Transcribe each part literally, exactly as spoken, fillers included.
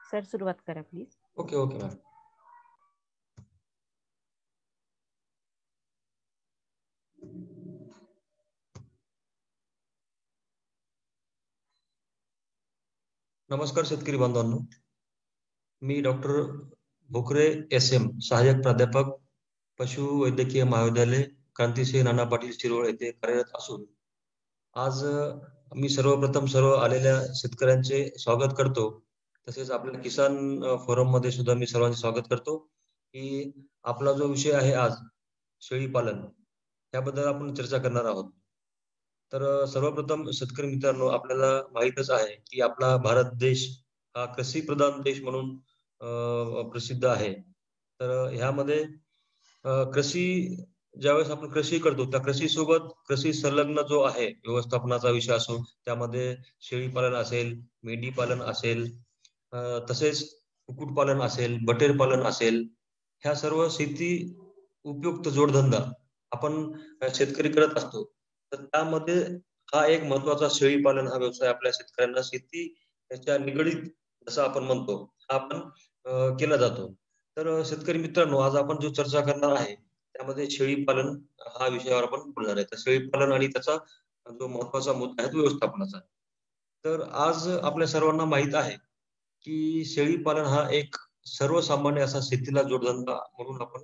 Sir सुरुवात करा please. Okay okay ma'am. नमस्कार शेतकरी बांधवांनो, मी डॉक्टर भोकरे एस एम, सहाय्यक प्राध्यापक, पशुवैद्यकीय महाविद्यालय, क्रांतिसिंह नाना पाटील शिरोळ येथे कार्यरत असून आज मी सर्वप्रथम सर्व आलेल्या शेतकऱ्यांचे स्वागत करतो. तसेच आपल्या किसान फोरम मध्ये सुद्धा मी सर्वांचे स्वागत करतो की आपला जो विषय आहे आज शेळी पालन याबद्दल आपण चर्चा करणार आहोत. तर सर्वप्रथम शेतकरी मित्रांनो, आपल्याला माहीतच आहे की आपला भारत देश हा कृषी प्रधान देश म्हणून प्रसिद्ध आहे. तर ह्यामध्ये कृषी ज्यावेळेस आपण कृषी करतो त्या कृषी सोबत कृषी संलग्न जो आहे व्यवस्थापनाचा विषय असो, त्यामध्ये शेळी पालन असेल, मेंढी पालन असेल, तसेच कुक्कुटपालन असेल, बटेर पालन असेल, ह्या सर्व शेती उपयुक्त जोडधंदा आपण शेतकरी करत असतो. तर त्यामध्ये हा एक महत्त्वाचा शेळी पालन हा व्यवसाय आपल्या शेतकऱ्यांना शेती याच्या निगडीत जसं आपण म्हणतो हा आपण केला जातो. तर शेतकरी मित्रांनो, आज आपण जो चर्चा करणार आहे त्यामध्ये शेळी पालन हा विषयावर आपण बोलणार आहे. तर शेळी पालन आणि त्याचा जो महत्त्वाचा मुद्दा आहे तो व्यवस्थापनाचा. तर आज आपल्या सर्वांना माहित आहे की शेळी पालन हा एक सर्वसामान्य असा शेतीला जोडधंदा म्हणून आपण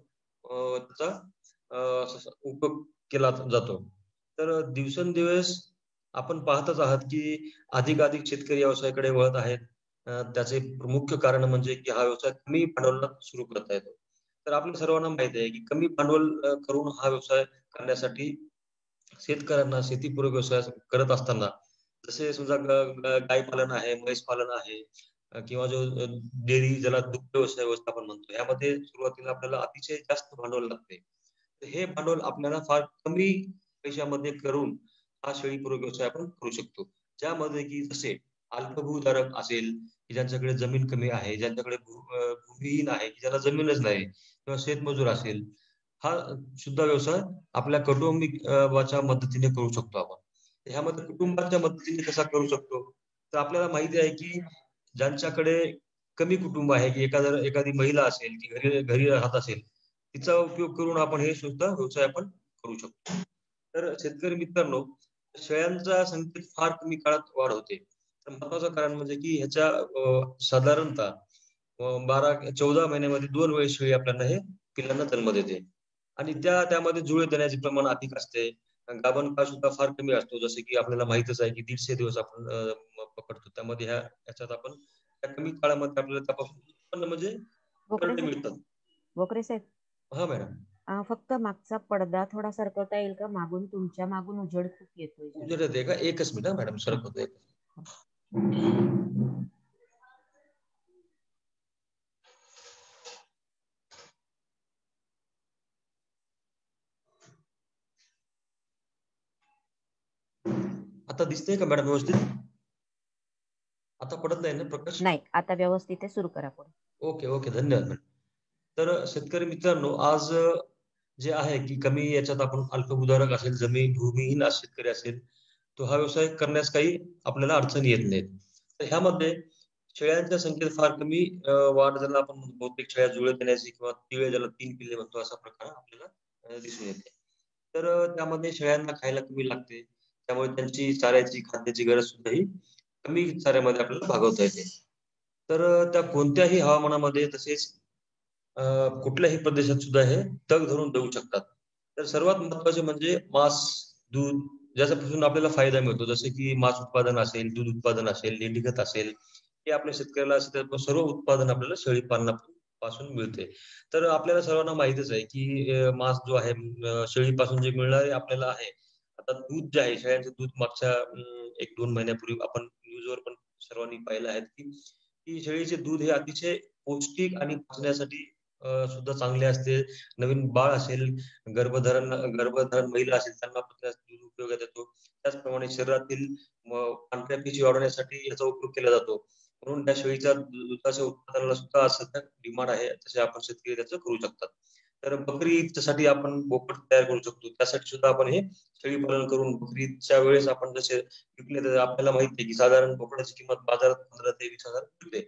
त्याचा उपयोग केला जातो. तर दिवसेंदिवस आपण पाहतच आहात की अधिकाधिक शेतकरी व्यवसायाकडे वळत आहेत. त्याचे मुख्य कारण म्हणजे की हा व्यवसाय कमी भांडवलात सुरू करता येतो. तर आपल्या सर्वांना माहिती आहे की कमी भांडवल करून हा व्यवसाय करण्यासाठी शेतकऱ्यांना शेतीपूरक व्यवसाय करत असताना जसे समजा गाय पालन आहे, म्हैस पालन आहे किंवा जो डेअरी ज्याला दुग्ध व्यवसाय व्यवस्थापन म्हणतो, यामध्ये सुरुवातीला आपल्याला अतिशय जास्त भांडवल लागते. हे भांडवल आपल्याला फार कमी पैशामध्ये करून हा शेळीपूरक व्यवसाय आपण करू शकतो. ज्यामध्ये की जसे अल्पभूधारक असेल की ज्यांच्याकडे जमीन कमी आहे, ज्यांच्याकडे भूमिहीन आहे की ज्याला जमीनच नाही, किंवा शेतमजूर असेल, हा सुद्धा व्यवसाय आपल्या कुटुंबाच्या मदतीने करू शकतो आपण. ह्यामध्ये कुटुंबाच्या मदतीने कसा करू शकतो, तर आपल्याला माहिती आहे की ज्यांच्याकडे कमी कुटुंब आहे की एखादा एखादी महिला असेल की घरी घरी राहत असेल, तिचा उपयोग करून आपण हे सुद्धा व्यवसाय आपण करू शकतो. तर शेतकरी मित्रांनो, शेळ्यांच्या संख्येत फार कमी काळात वाढ होते. तर महत्वाचं कारण म्हणजे की ह्याच्या साधारणतः बारा चौदा महिन्यामध्ये दोन वेळेस शेळी आपल्याला हे पिल्लांना जन्म देते आणि त्या त्यामध्ये जुळे देण्याचे प्रमाण अधिक असते. गाभण काळ सुद्धा फार कमी असतो. जसे की आपल्याला माहितच आहे की दीडशे दिवस आपण पकडतो. त्यामध्ये ह्या याच्यात आपण त्या कमी काळामध्ये आपल्याला त्यापासून उत्पन्न म्हणजे मिळतात. भोकरे साहेब. हा मॅडम. फक्त मागचा पडदा थोडा सरकवता येईल का? मागून तुमच्या मागून उजेड खूप येतोय. उजेड येते का? एकच मिनिट मॅडम, सरकवतोय. आता दिसतंय का मॅडम व्यवस्थित? आता पडत नाही ना प्रकाश? नाही, आता व्यवस्थित आहे. सुरू करा पुढे. ओके ओके, धन्यवाद. तर शेतकरी मित्रांनो, आज जे आहे की कमी याच्यात आपण अल्पभूधारक असेल, जमीन भूमिहीन शेतकरी असेल, तो हा व्यवसाय करण्यास काही आपल्याला अडचणी येत नाहीत. तर ह्यामध्ये शेळ्यांच्या संख्येत फार कमी वाढ झाला. आपण बहुतेक शेळ्या जुळे देण्याची किंवा तिळे ज्याला तीन पिल्ले म्हणतो असा प्रकार आपल्याला दिसून येते. तर त्यामध्ये शेळ्यांना खायला कमी लागते, त्यामुळे त्यांची चाऱ्याची खाद्याची गरज सुद्धा ही कमी चाऱ्यामध्ये आपल्याला भागवता येते. तर त्या कोणत्याही हवामानामध्ये तसेच कुठल्याही प्रदेशात सुद्धा हे तग धरून देऊ शकतात. तर सर्वात महत्वाचे म्हणजे मांस, दूध, ज्याच्यापासून आपल्याला फायदा मिळतो. जसे की मांस उत्पादन असेल, दूध उत्पादन असेल, लेंडीखत असेल, हे आपल्या शेतकऱ्याला सर्व उत्पादन आपल्याला शेळी पालनापासून मिळते. तर आपल्याला सर्वांना माहितच आहे की मांस जो आहे शेळीपासून जे मिळणारे आपल्याला आहे. आता दूध जे आहे, शेळ्यांचं दूध मागच्या एक दोन महिन्यापूर्वी आपण न्यूजवर पण सर्वांनी पाहिलं आहे की शेळीचे दूध हे अतिशय पौष्टिक आणि पचण्यासाठी सुद्धा चांगले असते. नवीन बाळ असेल, गर्भधारण गर्भधारण महिला असेल, त्यांना पण दूध उपयोगात येतो. त्याचप्रमाणे शरीरातील पांढऱ्या पेशी वाढवण्यासाठी याचा उपयोग केला जातो. म्हणून त्या शेळीच्या दुधाच्या उत्पादनाला सुद्धा सध्या डिमांड आहे. तसे आपण शेतकरी त्याचं करू शकतात. तर बकरी ईदसाठी आपण बोकड तयार करू शकतो. त्यासाठी सुद्धा आपण हे शेळी पालन करून बकरी ईदच्या वेळेस आपण जसे विकले, तर आपल्याला माहिती आहे की साधारण बोकडाची किंमत बाजारात पंधरा ते वीस हजार मिळते.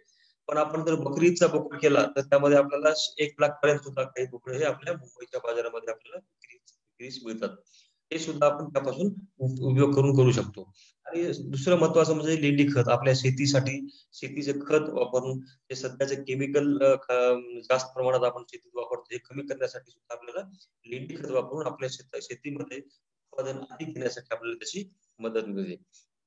पण आपण जर बकरी ईदचा बोकड केला तर त्यामध्ये आपल्याला एक लाख पर्यंत सुद्धा काही बोकडे हे आपल्या मुंबईच्या बाजारामध्ये आपल्याला विक्रीस मिळतात. हे सुद्धा आपण त्यापासून उपयोग करून करू शकतो. आणि दुसरं महत्वाचं म्हणजे लेंडी खत आपल्या शेतीसाठी शेतीचे खत वापरून हे सध्याचे केमिकल जास्त प्रमाणात आपण शेतीत वापरतो हे कमी करण्यासाठी सुद्धा आपल्याला लेंडी खत वापरून आपल्या शेत शेतीमध्ये उत्पादन अधिक घेण्यासाठी आपल्याला त्याची मदत मिळते.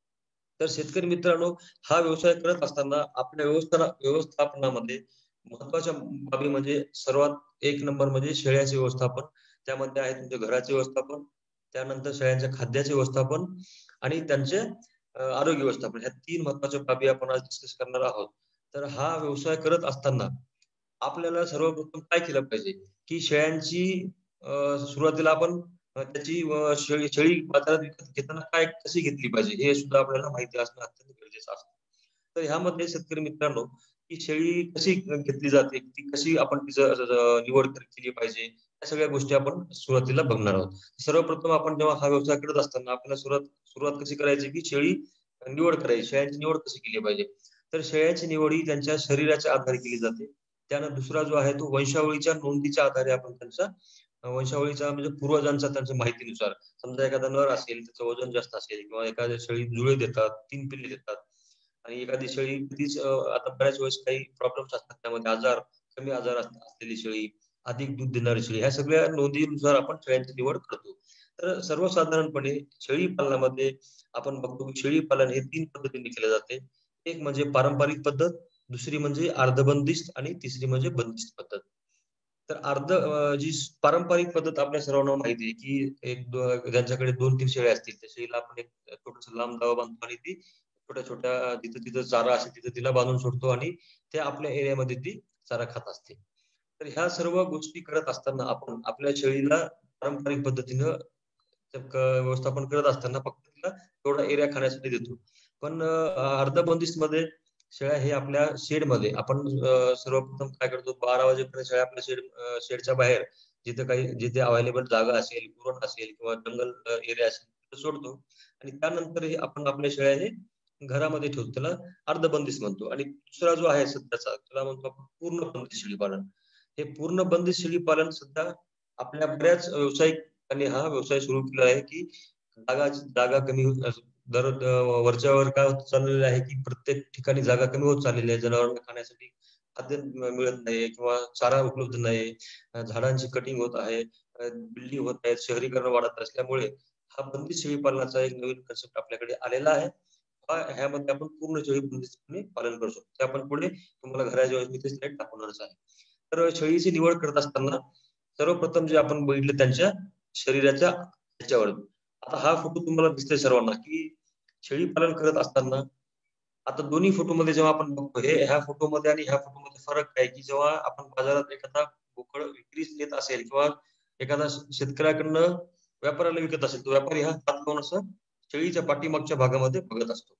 तर शेतकरी मित्रांनो, हा व्यवसाय करत असताना आपल्या व्यवस्था व्यवस्थापनामध्ये महत्वाच्या बाबी म्हणजे सर्वात एक नंबर म्हणजे शेळ्याचे व्यवस्थापन, त्यामध्ये आहे तुमच्या घराचे व्यवस्थापन, त्यानंतर शेळ्यांच्या खाद्याचे व्यवस्थापन आणि त्यांचे आरोग्य व्यवस्थापन, ह्या तीन महत्वाच्या बाबी आपण आज डिस्कस करणार आहोत. तर हा व्यवसाय करत असताना आपल्याला सर्वप्रथम काय केलं पाहिजे की शेळ्यांची सुरुवातीला आपण त्याची शेळी शेळी बाजारात विकत घेताना काय कशी घेतली पाहिजे हे सुद्धा आपल्याला माहिती असणं अत्यंत गरजेचं असतं. तर ह्यामध्ये शेतकरी मित्रांनो, की शेळी कशी घेतली जाते, ती कशी आपण तिचं निवड केली पाहिजे, या सगळ्या गोष्टी आपण सुरुवातीला बघणार आहोत. सर्वप्रथम आपण जेव्हा हा व्यवसाय करत असताना आपल्याला सुरुवात सुरुवात कशी करायची की शेळी निवड करायची, शेळ्यांची निवड कशी केली पाहिजे. तर शेळ्यांची निवड ही त्यांच्या शरीराच्या आधारे केली जाते. त्यानंतर दुसरा जो आहे तो वंशावळीच्या नोंदीच्या आधारे आपण त्यांचा वंशावळीचा म्हणजे पूर्वजांचा त्यांच्या माहितीनुसार, समजा एखादा नर असेल त्याचं वजन जास्त असेल किंवा एखाद्या शेळी जुळे देतात, तीन पिल्ले देतात आणि एखादी शेळी तीच आता बऱ्याच वेळेस काही प्रॉब्लेम्स असतात त्यामध्ये, आजार कमी आजार असलेली शेळी, अधिक दूध देणारी शेळी, ह्या सगळ्या नोंदीनुसार आपण शेळ्यांची निवड करतो. तर सर्वसाधारणपणे शेळी पालनामध्ये आपण बघतो की शेळी पालन हे तीन पद्धतीने केले जाते. एक म्हणजे पारंपरिक पद्धत, दुसरी म्हणजे अर्धबंदिस्त आणि तिसरी म्हणजे बंदिस्त पद्धत. तर अर्ध जी पारंपरिक पद्धत आपल्या सर्वांना माहिती आहे की एक ज्यांच्याकडे दोन तीन शेळ्या असतील त्या शेळीला आपण एक छोटस लांब दावा बांधतो आणि ती छोट्या छोट्या जिथं तिथं चारा असेल तिथं तिला बांधून सोडतो आणि त्या आपल्या एरियामध्ये ती चारा खात असते. तर ह्या सर्व गोष्टी करत असताना आपण आपल्या शेळीला पारंपरिक पद्धतीनं व्यवस्थापन करत असताना फक्त तिला थोडा एरिया खाण्यासाठी देतो. पण अर्धबंदिस्त मध्ये शेळ्या हे आपल्या शेडमध्ये आपण सर्वप्रथम काय करतो, बारा वाजेपर्यंत शेळ्या आपल्या शेड शेडच्या बाहेर जिथे काही जिथे अवेलेबल जागा असेल, कुरण असेल किंवा जंगल एरिया असेल तिथे सोडतो आणि त्यानंतर हे आपण आपल्या शेळ्या हे घरामध्ये ठेवतो, त्याला अर्धबंदिस्त म्हणतो. आणि दुसरा जो आहे सध्याचा त्याला म्हणतो आपण पूर्ण बंदिस्त शेळी पालन. हे पूर्ण बंदिस्त शेळी पालन सुद्धा आपल्या बऱ्याच व्यावसायिकांनी हा व्यवसाय सुरू केला आहे की जागा जागा कमी दर वरच्यावर काय होत चाललेलं आहे की प्रत्येक ठिकाणी जागा कमी होत चाललेली आहे, जनावरांना खाण्यासाठी खाद्य मिळत नाही किंवा चारा उपलब्ध नाही, झाडांची कटिंग होत आहे, बिल्डिंग होत आहेत, शहरीकरण वाढत असल्यामुळे हा बंदिस्त शेळी पालनाचा एक नवीन कन्सेप्ट आपल्याकडे आलेला आहे. ह्यामध्ये आपण पूर्ण शेळी बंदिस्तपणे पालन करू शकतो. ते आपण पुढे तुम्हाला घराच्या वेळेस मी ते स्लाइड दाखवणारच आहे. तर शेळीची निवड करत असताना सर्वप्रथम जे आपण बघितलं त्यांच्या शरीराच्या ह्याच्यावर, आता हा फोटो तुम्हाला दिसतोय सर्वांना की शेळी पालन करत असताना आता दोन्ही फोटोमध्ये जेव्हा आपण बघतो हे ह्या फोटोमध्ये आणि ह्या फोटोमध्ये फरक काय की जेव्हा आपण बाजारात एखादा बोकड विक्रीस येत असेल किंवा एखादा शेतकऱ्याकडनं व्यापाऱ्याला विकत असेल, तो व्यापारी हा हात लावून असं शेळीच्या पाठीमागच्या भागामध्ये बघत असतो.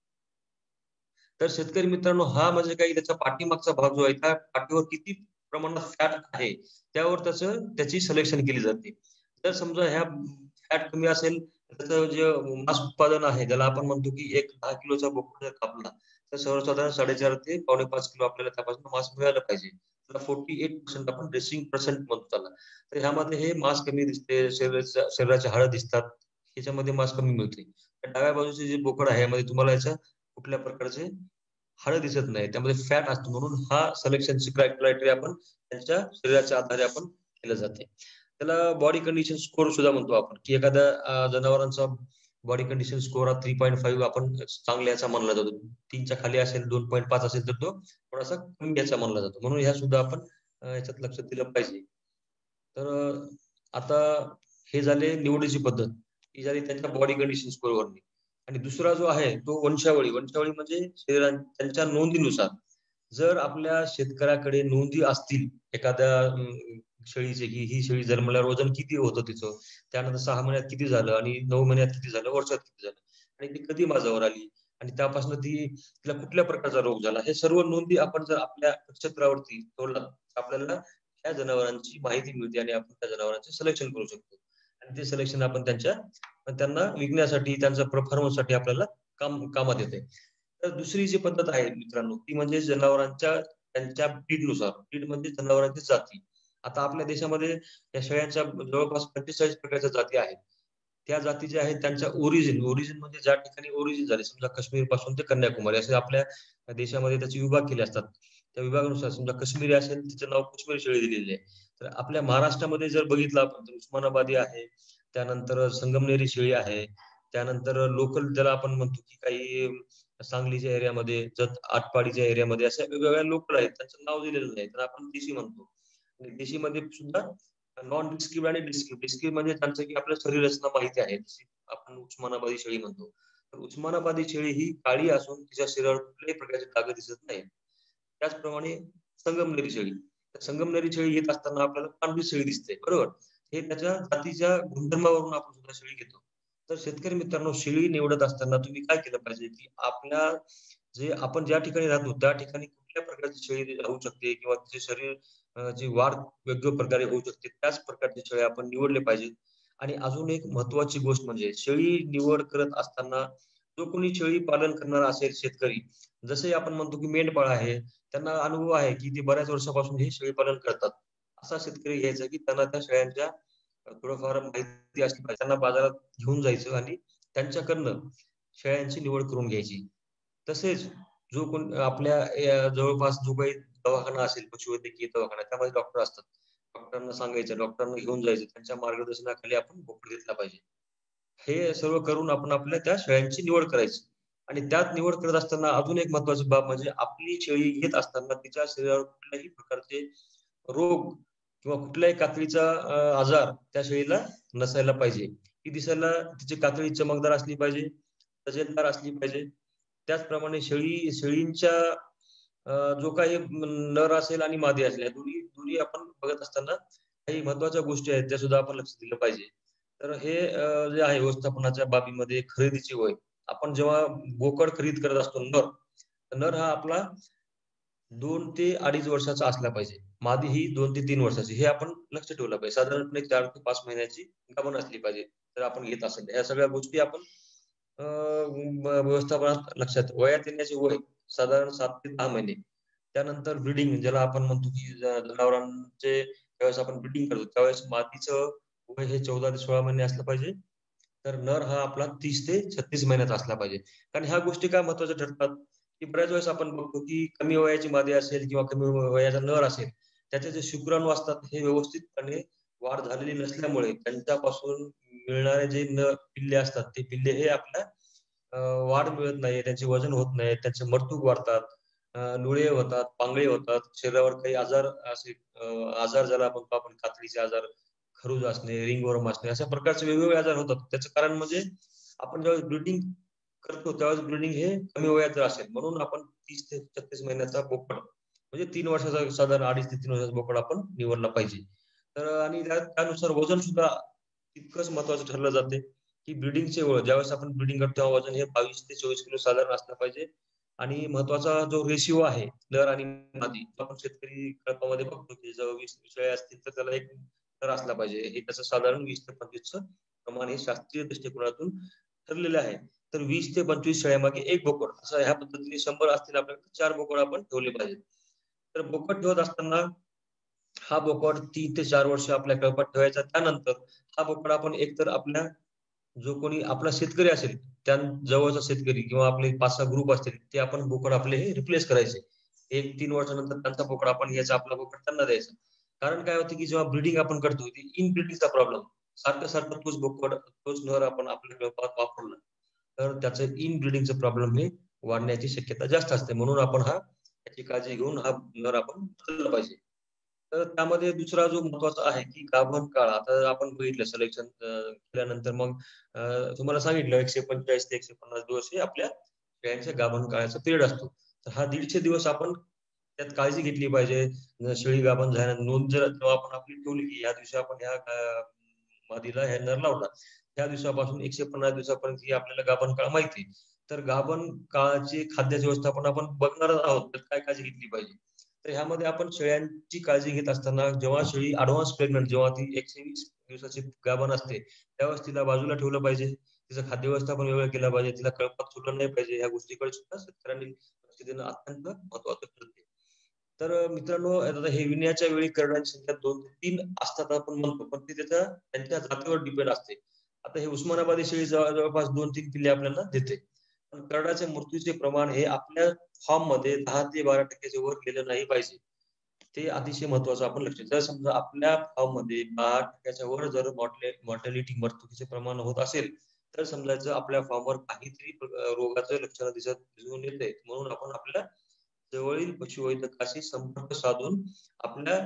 तर शेतकरी मित्रांनो, हा म्हणजे काही त्याचा पाठीमागचा भाग जो आहे त्या पाठीवर किती प्रमाणात फॅट आहे त्यावर त्याचं त्याची सिलेक्शन केली जाते. जर समजा ह्या फॅट कमी असेल, त्याचं जे मांस उत्पादन आहे ज्याला आपण म्हणतो की एक दहा किलोचा बोकड जर कापला तर सर्वसाधारण साडेचार ते पावणे पाच किलो आपल्याला त्यापासून मांस मिळालं पाहिजे. त्याला फोर्टी एट पर्सेंट आपण ड्रेसिंग पर्सेंट म्हणतो त्याला. तर ह्यामध्ये हे मांस कमी दिसते, शरीराच्या शरीराच्या हाडं दिसतात, ह्याच्यामध्ये मांस कमी मिळते. डाव्या बाजूचे जे बोकड आहे यामध्ये तुम्हाला याच्या कुठल्या प्रकारचे हाडं दिसत नाही, त्यामध्ये फॅट असतो, म्हणून हा सिलेक्शनची क्रायटेरिया आपण त्यांच्या शरीराच्या आधारे आपण केलं जाते. त्याला बॉडी कंडिशन स्कोर सुद्धा म्हणतो आपण की एखाद्या जनावरांचा बॉडी कंडिशन स्कोर हा थ्री पॉईंट फाईव्ह आपण चांगल्या याचा मानला जातो. तीनच्या खाली असेल, दोन पॉईंट पाच असेल तर तो थोडासा कमी याचा मानला जातो, म्हणून ह्या सुद्धा आपण याच्यात लक्ष दिलं पाहिजे. तर आता हे झाले निवडीची पद्धत, ही झाली त्यांच्या बॉडी कंडिशन स्कोरवरती. आणि दुसरा जो आहे तो वंशावळी. वंशावळी म्हणजे शरीरा त्यांच्या नोंदीनुसार जर आपल्या शेतकऱ्याकडे नोंदी असतील एखाद्या शेळीचे की ही शेळी जन्मल्यावर वजन किती होतं तिचं, त्यानंतर सहा महिन्यात किती झालं आणि नऊ महिन्यात किती झालं, वर्षात किती झालं आणि ती कधी माझ्यावर आली आणि त्यापासून ती तिला कुठल्या प्रकारचा रोग झाला, हे सर्व नोंदी आपण जर आपल्या नक्षत्रावरती ठेवला आपल्याला त्या जनावरांची माहिती मिळते आणि आपण त्या जनावरांचे सिलेक्शन करू शकतो. आणि ते सिलेक्शन आपण त्यांच्या त्यांना विकण्यासाठी त्यांच्या परफॉर्मन्ससाठी आपल्याला काम कामात येते. तर दुसरी जी पद्धत आहे मित्रांनो ती म्हणजे जनावरांच्या त्यांच्या ब्रीडनुसार, ब्रीड म्हणजे जनावरांची जाती. आता आपल्या देशामध्ये या शेळ्यांच्या जवळपास पंचेचाळीस प्रकारच्या जाती आहेत. त्या जाती ज्या आहेत त्यांच्या ओरिजिन ओरिजिन म्हणजे ज्या ठिकाणी ओरिजिन झाले, समजा काश्मीर पासून ते कन्याकुमारी असे आपल्या देशामध्ये त्याचे विभाग केले असतात. त्या विभागानुसार समजा काश्मीरी असेल तिचं नाव काश्मीरी शेळी दिलेली आहे. तर आपल्या महाराष्ट्रामध्ये जर बघितलं आपण तर उस्मानाबादी आहे, त्यानंतर संगमनेरी शेळी आहे, त्यानंतर लोकल ज्याला आपण म्हणतो की काही सांगलीच्या एरियामध्ये, जत आटपाडीच्या एरियामध्ये अशा वेगवेगळ्या लोकल आहेत, त्यांचं नाव दिलेलं नाही, तर आपण देशी म्हणतो. आणि देशीमध्ये सुद्धा नॉन डिस्क्रीप आणि डिस्क्रीप डिस्क्रीप म्हणजे त्यांचं की आपल्या शरीर रचना माहिती आहे, जशी आपण उस्मानाबादी शेळी म्हणतो. तर उस्मानाबादी शेळी ही काळी असून तिच्या शरीरावर कुठल्याही प्रकारचे डाग दिसत नाही. त्याचप्रमाणे संगमनेरी शेळी, तर संगमनेरी शेळी घेत असताना आपल्याला पांढरी शेळी दिसते, बरोबर. हे त्याच्या जातीच्या गुणधर्मावरून आपण सुद्धा शेळी घेतो. तर शेतकरी मित्रांनो, शेळी निवडत असताना तुम्ही काय केलं पाहिजे की आपल्या जे आपण ज्या ठिकाणी राहतो त्या ठिकाणी कुठल्या प्रकारची शेळी राहू शकते किंवा तिचे शरीर अं, जी वाढ वेगवेगळ्या प्रकारे होऊ शकते त्याच प्रकारची शेळी आपण निवडले पाहिजे. आणि अजून एक महत्वाची गोष्ट म्हणजे शेळी निवड करत असताना जो कोणी शेळी पालन करणारा असेल शेतकरी, जसे आपण म्हणतो की मेंढपाळ आहे, त्यांना अनुभव आहे की ते बऱ्याच वर्षापासून हे शेळी पालन करतात. असा शेतकरी घ्यायचा की त्यांना त्या शेळ्यांच्या थोडंफार माहिती असली पाहिजे. त्यांना बाजारात घेऊन जायचं आणि त्यांच्याकडनं शेळ्यांची निवड करून घ्यायची. तसेच जो कोण आपल्या या जवळपास जो काही दवाखाना असेल, पशुवैद्यकीय दवाखाना, त्यामध्ये डॉक्टर असतात. डॉक्टरांना सांगायचं, डॉक्टरांना घेऊन जायचं. त्यांच्या मार्गदर्शनाखाली आपण बोकड घेतला पाहिजे. हे सर्व करून आपण आपल्या त्या शेळ्यांची निवड करायची. आणि त्यात निवड करत असताना अजून एक महत्वाची बाब म्हणजे आपली शेळी घेत असताना तिच्या शरीरावर कुठल्याही प्रकारचे रोग किंवा कुठल्याही कातळीचा अ, आजार त्या शेळीला नसायला पाहिजे. ती दिसायला तिची कातळी चमकदार असली पाहिजे, तजेलदार असली पाहिजे. त्याचप्रमाणे शेळी शेळींच्या अ, जो काही नर असेल आणि मादी असेल या दोन्ही दोन्ही आपण बघत असताना काही महत्त्वाच्या गोष्टी आहेत त्या सुद्धा आपण लक्ष दिलं पाहिजे. तर हे अ, जे आहे व्यवस्थापनाच्या बाबीमध्ये खरेदीची वय. आपण जेव्हा बोकड खरीद करत असतो नर, तर नर हा आपला दोन ते अडीच वर्षाचा असला पाहिजे. मादी ही दोन ते तीन वर्षाची. हे आपण लक्ष ठेवलं पाहिजे. साधारणपणे चार ते पाच महिन्याची गाभण असली पाहिजे. जर आपण घेत असेल तर. ह्या सगळ्या गोष्टी आपण अ, व व्यवस्थापनात लक्षात वयात येण्याची वय साधारण सात ते दहा महिने. त्यानंतर ब्रीडिंग ज्याला आपण म्हणतो की ज जनावरांचे ज्यावेळेस आपण ब्रीडिंग करतो, त्यावेळेस मादीचं वय हे चौदा ते सोळा महिने असलं पाहिजे. तर नर हा आपला तीस ते छत्तीस महिन्याचा असला पाहिजे. कारण ह्या गोष्टी का महत्त्वाच्या ठरतात, की बऱ्याच वेळेस आपण बघतो की कमी वयाची मादी असेल किंवा कमी व वयाचा नर असेल, त्याचे जे शुक्राणू असतात हे व्यवस्थितपणे वाढ झालेली नसल्यामुळे त्यांच्यापासून मिळणारे जे न पिल्ले असतात, ते पिल्ले हे आपल्या अ, वाढ मिळत नाही, त्यांचे वजन होत नाही, त्यांचे मरतूक वाढतात, अ, लुळे होतात, पांगळे होतात, शरीरावर काही आजार असे अ, आजार ज्याला म्हणतो आपण कातडीचे आजार, खरूज असणे, रिंगवर्म असणे, अशा प्रकारचे वेगवेगळे आजार होतात. त्याचं कारण म्हणजे आपण ज्यावेळेस ब्रीडिंग करतो त्यावेळेस ब्रीडिंग हे कमी वयात जर असेल, म्हणून आपण तीस ते छत्तीस महिन्याचा बोकड म्हणजे तीन वर्षाचा साधारण अडीच ते तीन वर्षाचा बोकड आपण निवडला पाहिजे. तर आणि त्या त्यानुसार वजन सुद्धा तितकंच महत्त्वाचं ठरलं जाते, की ब्रीडिंगचे वय ज्यावेळेस आपण ब्रीडिंग करतो तेव्हा वजन हे बावीस ते चोवीस किलो साधारण असलं पाहिजे. आणि महत्त्वाचा जो रेशिओ आहे नर आणि मादी, तो आपण शेतकरी कळपामध्ये बघतो की जर वीस शेळ्या असतील तर त्याला एक नर असला पाहिजे. हे त्याचं साधारण वीस ते पंचवीसचं प्रमाण हे शास्त्रीय दृष्टिकोनातून ठरलेलं आहे. तर वीस ते पंचवीस शेळ्यामागे एक बोकड असं ह्या पद्धतीने शंभर असतील आपल्याकडे चार बोकड आपण ठेवले पाहिजेत. तर बोकड ठेवत असताना हा बोकड तीन ते चार वर्ष आपल्या कळपात ठेवायचा. त्यानंतर हा बोकड आपण एकतर आपल्या जो कोणी आपला शेतकरी असेल, त्या जवळचा शेतकरी किंवा आपले पाच सहा ग्रुप असतील, ते आपण बोकड आपले हे रिप्लेस करायचे. एक तीन वर्षानंतर त्यांचा बोकड आपण घ्यायचा, आपला बोकड त्यांना द्यायचा. कारण काय होतं, की जेव्हा ब्रीडिंग आपण करतो, ती इनब्रीडिंगचा प्रॉब्लेम. सारखं-सारखं तोच बोकड, तोच नर आपण आपल्या कळपात वापरला, तर त्याचं इनब्रीडिंगचा प्रॉब्लेम हे वाढण्याची शक्यता जास्त असते. म्हणून आपण हा याची काळजी घेऊन हा नर आपण बदलला पाहिजे. तर त्यामध्ये दुसरा जो महत्त्वाचा आहे, की गाभण काळ. आता आपण बघितलं सिलेक्शन केल्यानंतर मग अ, तुम्हाला सांगितलं एकशे पंचेचाळीस ते एकशे पन्नास दिवस हे आपल्या शेळ्यांच्या गाभण काळाचा पिरियड असतो. तर हा दीडशे दिवस आपण त्यात काळजी घेतली पाहिजे. जर शेळी गाभण झाल्यानंतर नोंद जर जेव्हा आपण आपली ठेवली, की या दिवशी आपण ह्या अ, मादीला ह्या नर लावला. त्या दिवसापासून एकशे पन्नास दिवसापर्यंत ही आपल्याला गाभण काळ माहिती आहे. तर गाभण काळाची खाद्याची व्यवस्थापन आपण बघणारच आहोत, तर काय काळजी घेतली पाहिजे. तर ह्यामध्ये आपण शेळ्यांची काळजी घेत असताना जेव्हा शेळी अॅडव्हान्स प्रेग्नंट जेव्हा ती एकशे वीस दिवसाची गाभण असते, त्यावेळेस तिला बाजूला ठेवलं पाहिजे. तिचं खाद्य व्यवस्थापन वेगळं केलं पाहिजे. तिला कळपात सोडलं नाही पाहिजे. ह्या गोष्टीकडे सुद्धा शेतकऱ्यांनी लक्ष देणं अत्यंत महत्त्वाचं ठरते. तर मित्रांनो, आता हे विण्याच्या वेळी करड्यांची संख्या दोन ते तीन असतात आपण म्हणतो, पण ते त्याच्या त्यांच्या जातीवर डिपेंड असते. आता हे उस्मानाबादी शेळी जवळपास दोन तीन पिल्ले आपल्याला देते. पण करड्याच्या मृत्यूचे प्रमाण हे आपल्या फार्म मध्ये दहा ते बारा टक्क्याच्या वर गेलं नाही पाहिजे. ते अतिशय महत्वाचं आपण लक्षात. जर समजा आपल्या फार्म मध्ये दहा टक्क्याच्या वर जर मॉर्टॅलिटी मृत्यूचे प्रमाण होत असेल, तर समजायचं आपल्या फार्मवर काहीतरी रोगाचं लक्षण दिसत दिसून येते. म्हणून आपण आपल्या जवळील पशुवैद्यकाशी संपर्क साधून आपल्या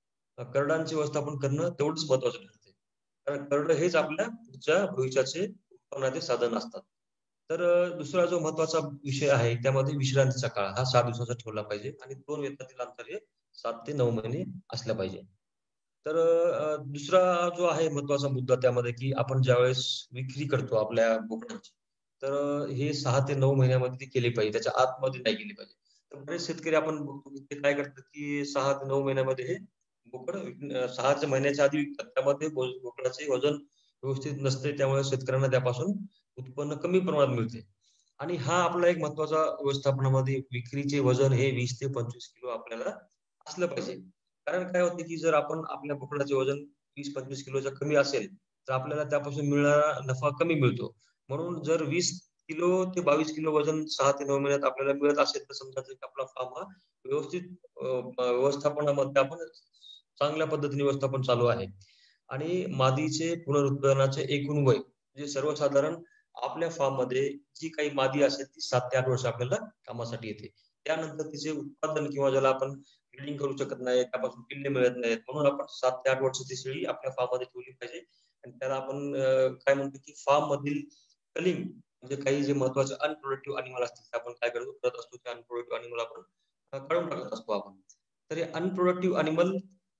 करडांचे व्यवस्थापन करणं तेवढंच महत्वाचं ठरते. कारण करड हेच आपल्या पुढच्या भविष्याचे उत्पन्नाचे साधन असतात. तर दुसरा जो महत्वाचा विषय आहे त्यामध्ये विश्रांतीचा काळ हा सात दिवसाचा ठेवला पाहिजे आणि दोन वेतातील अंतर हे सात ते नऊ महिने असलं पाहिजे. तर दुसरा जो आहे महत्वाचा मुद्दा त्यामध्ये की आपण ज्यावेळेस विक्री करतो आपल्या बोकडांची, तर हे सहा ते नऊ महिन्यामध्ये ती केली पाहिजे, त्याच्या आतमध्ये नाही केली पाहिजे. तर बरेच शेतकरी आपण बघतो की ते काय करतात की सहा ते नऊ महिन्यामध्ये हे बोकड सहा महिन्याच्या आधी विकतात. त्यामध्ये बोकडाचे वजन व्यवस्थित नसते, त्यामुळे शेतकऱ्यांना त्यापासून उत्पन्न कमी प्रमाणात मिळते. आणि हा आपला एक महत्वाचा व्यवस्थापनामध्ये विक्रीचे वजन हे वीस ते पंचवीस किलो आपल्याला असलं पाहिजे. कारण काय होते की जर आपण आपल्या बोकडाचे वजन वीस पंचवीस किलोच्या कमी असेल, तर आपल्याला त्यापासून मिळणारा नफा कमी मिळतो. म्हणून जर वीस किलो ते बावीस किलो वजन सहा ते नऊ महिन्यात आपल्याला मिळत असेल, तर समजायचं की आपला फार्म हा व्यवस्थित व्यवस्थापनामध्ये आपण चांगल्या पद्धतीने व्यवस्थापन चालू आहे. आणि मादीचे पुनरुत्पादनाचे एकूण वय म्हणजे सर्वसाधारण आपल्या फार्म मध्ये जी काही मादी असेल ती सात ते आठ वर्ष आपल्याला कामासाठी येते. त्यानंतर तिचे उत्पादन किंवा ज्याला आपण ब्रीडिंग करू शकत नाही, त्यापासून पिल्ले मिळत नाहीत, म्हणून आपण सात ते आठ वर्ष ती शेळी आपल्या फार्म मध्ये ठेवली पाहिजे. आणि त्याला आपण काय म्हणतो की फार्म मधील कलिंग म्हणजे काही जे महत्वाचे अनप्रोडक्टिव्ह अॅनिमल असतील ते आपण काय करतो करत असतो, ते अनप्रोडक्टिव्ह अॅनिमल आपण काढून टाकत असतो आपण. तर हे अनप्रोडक्टिव्ह अॅनिमल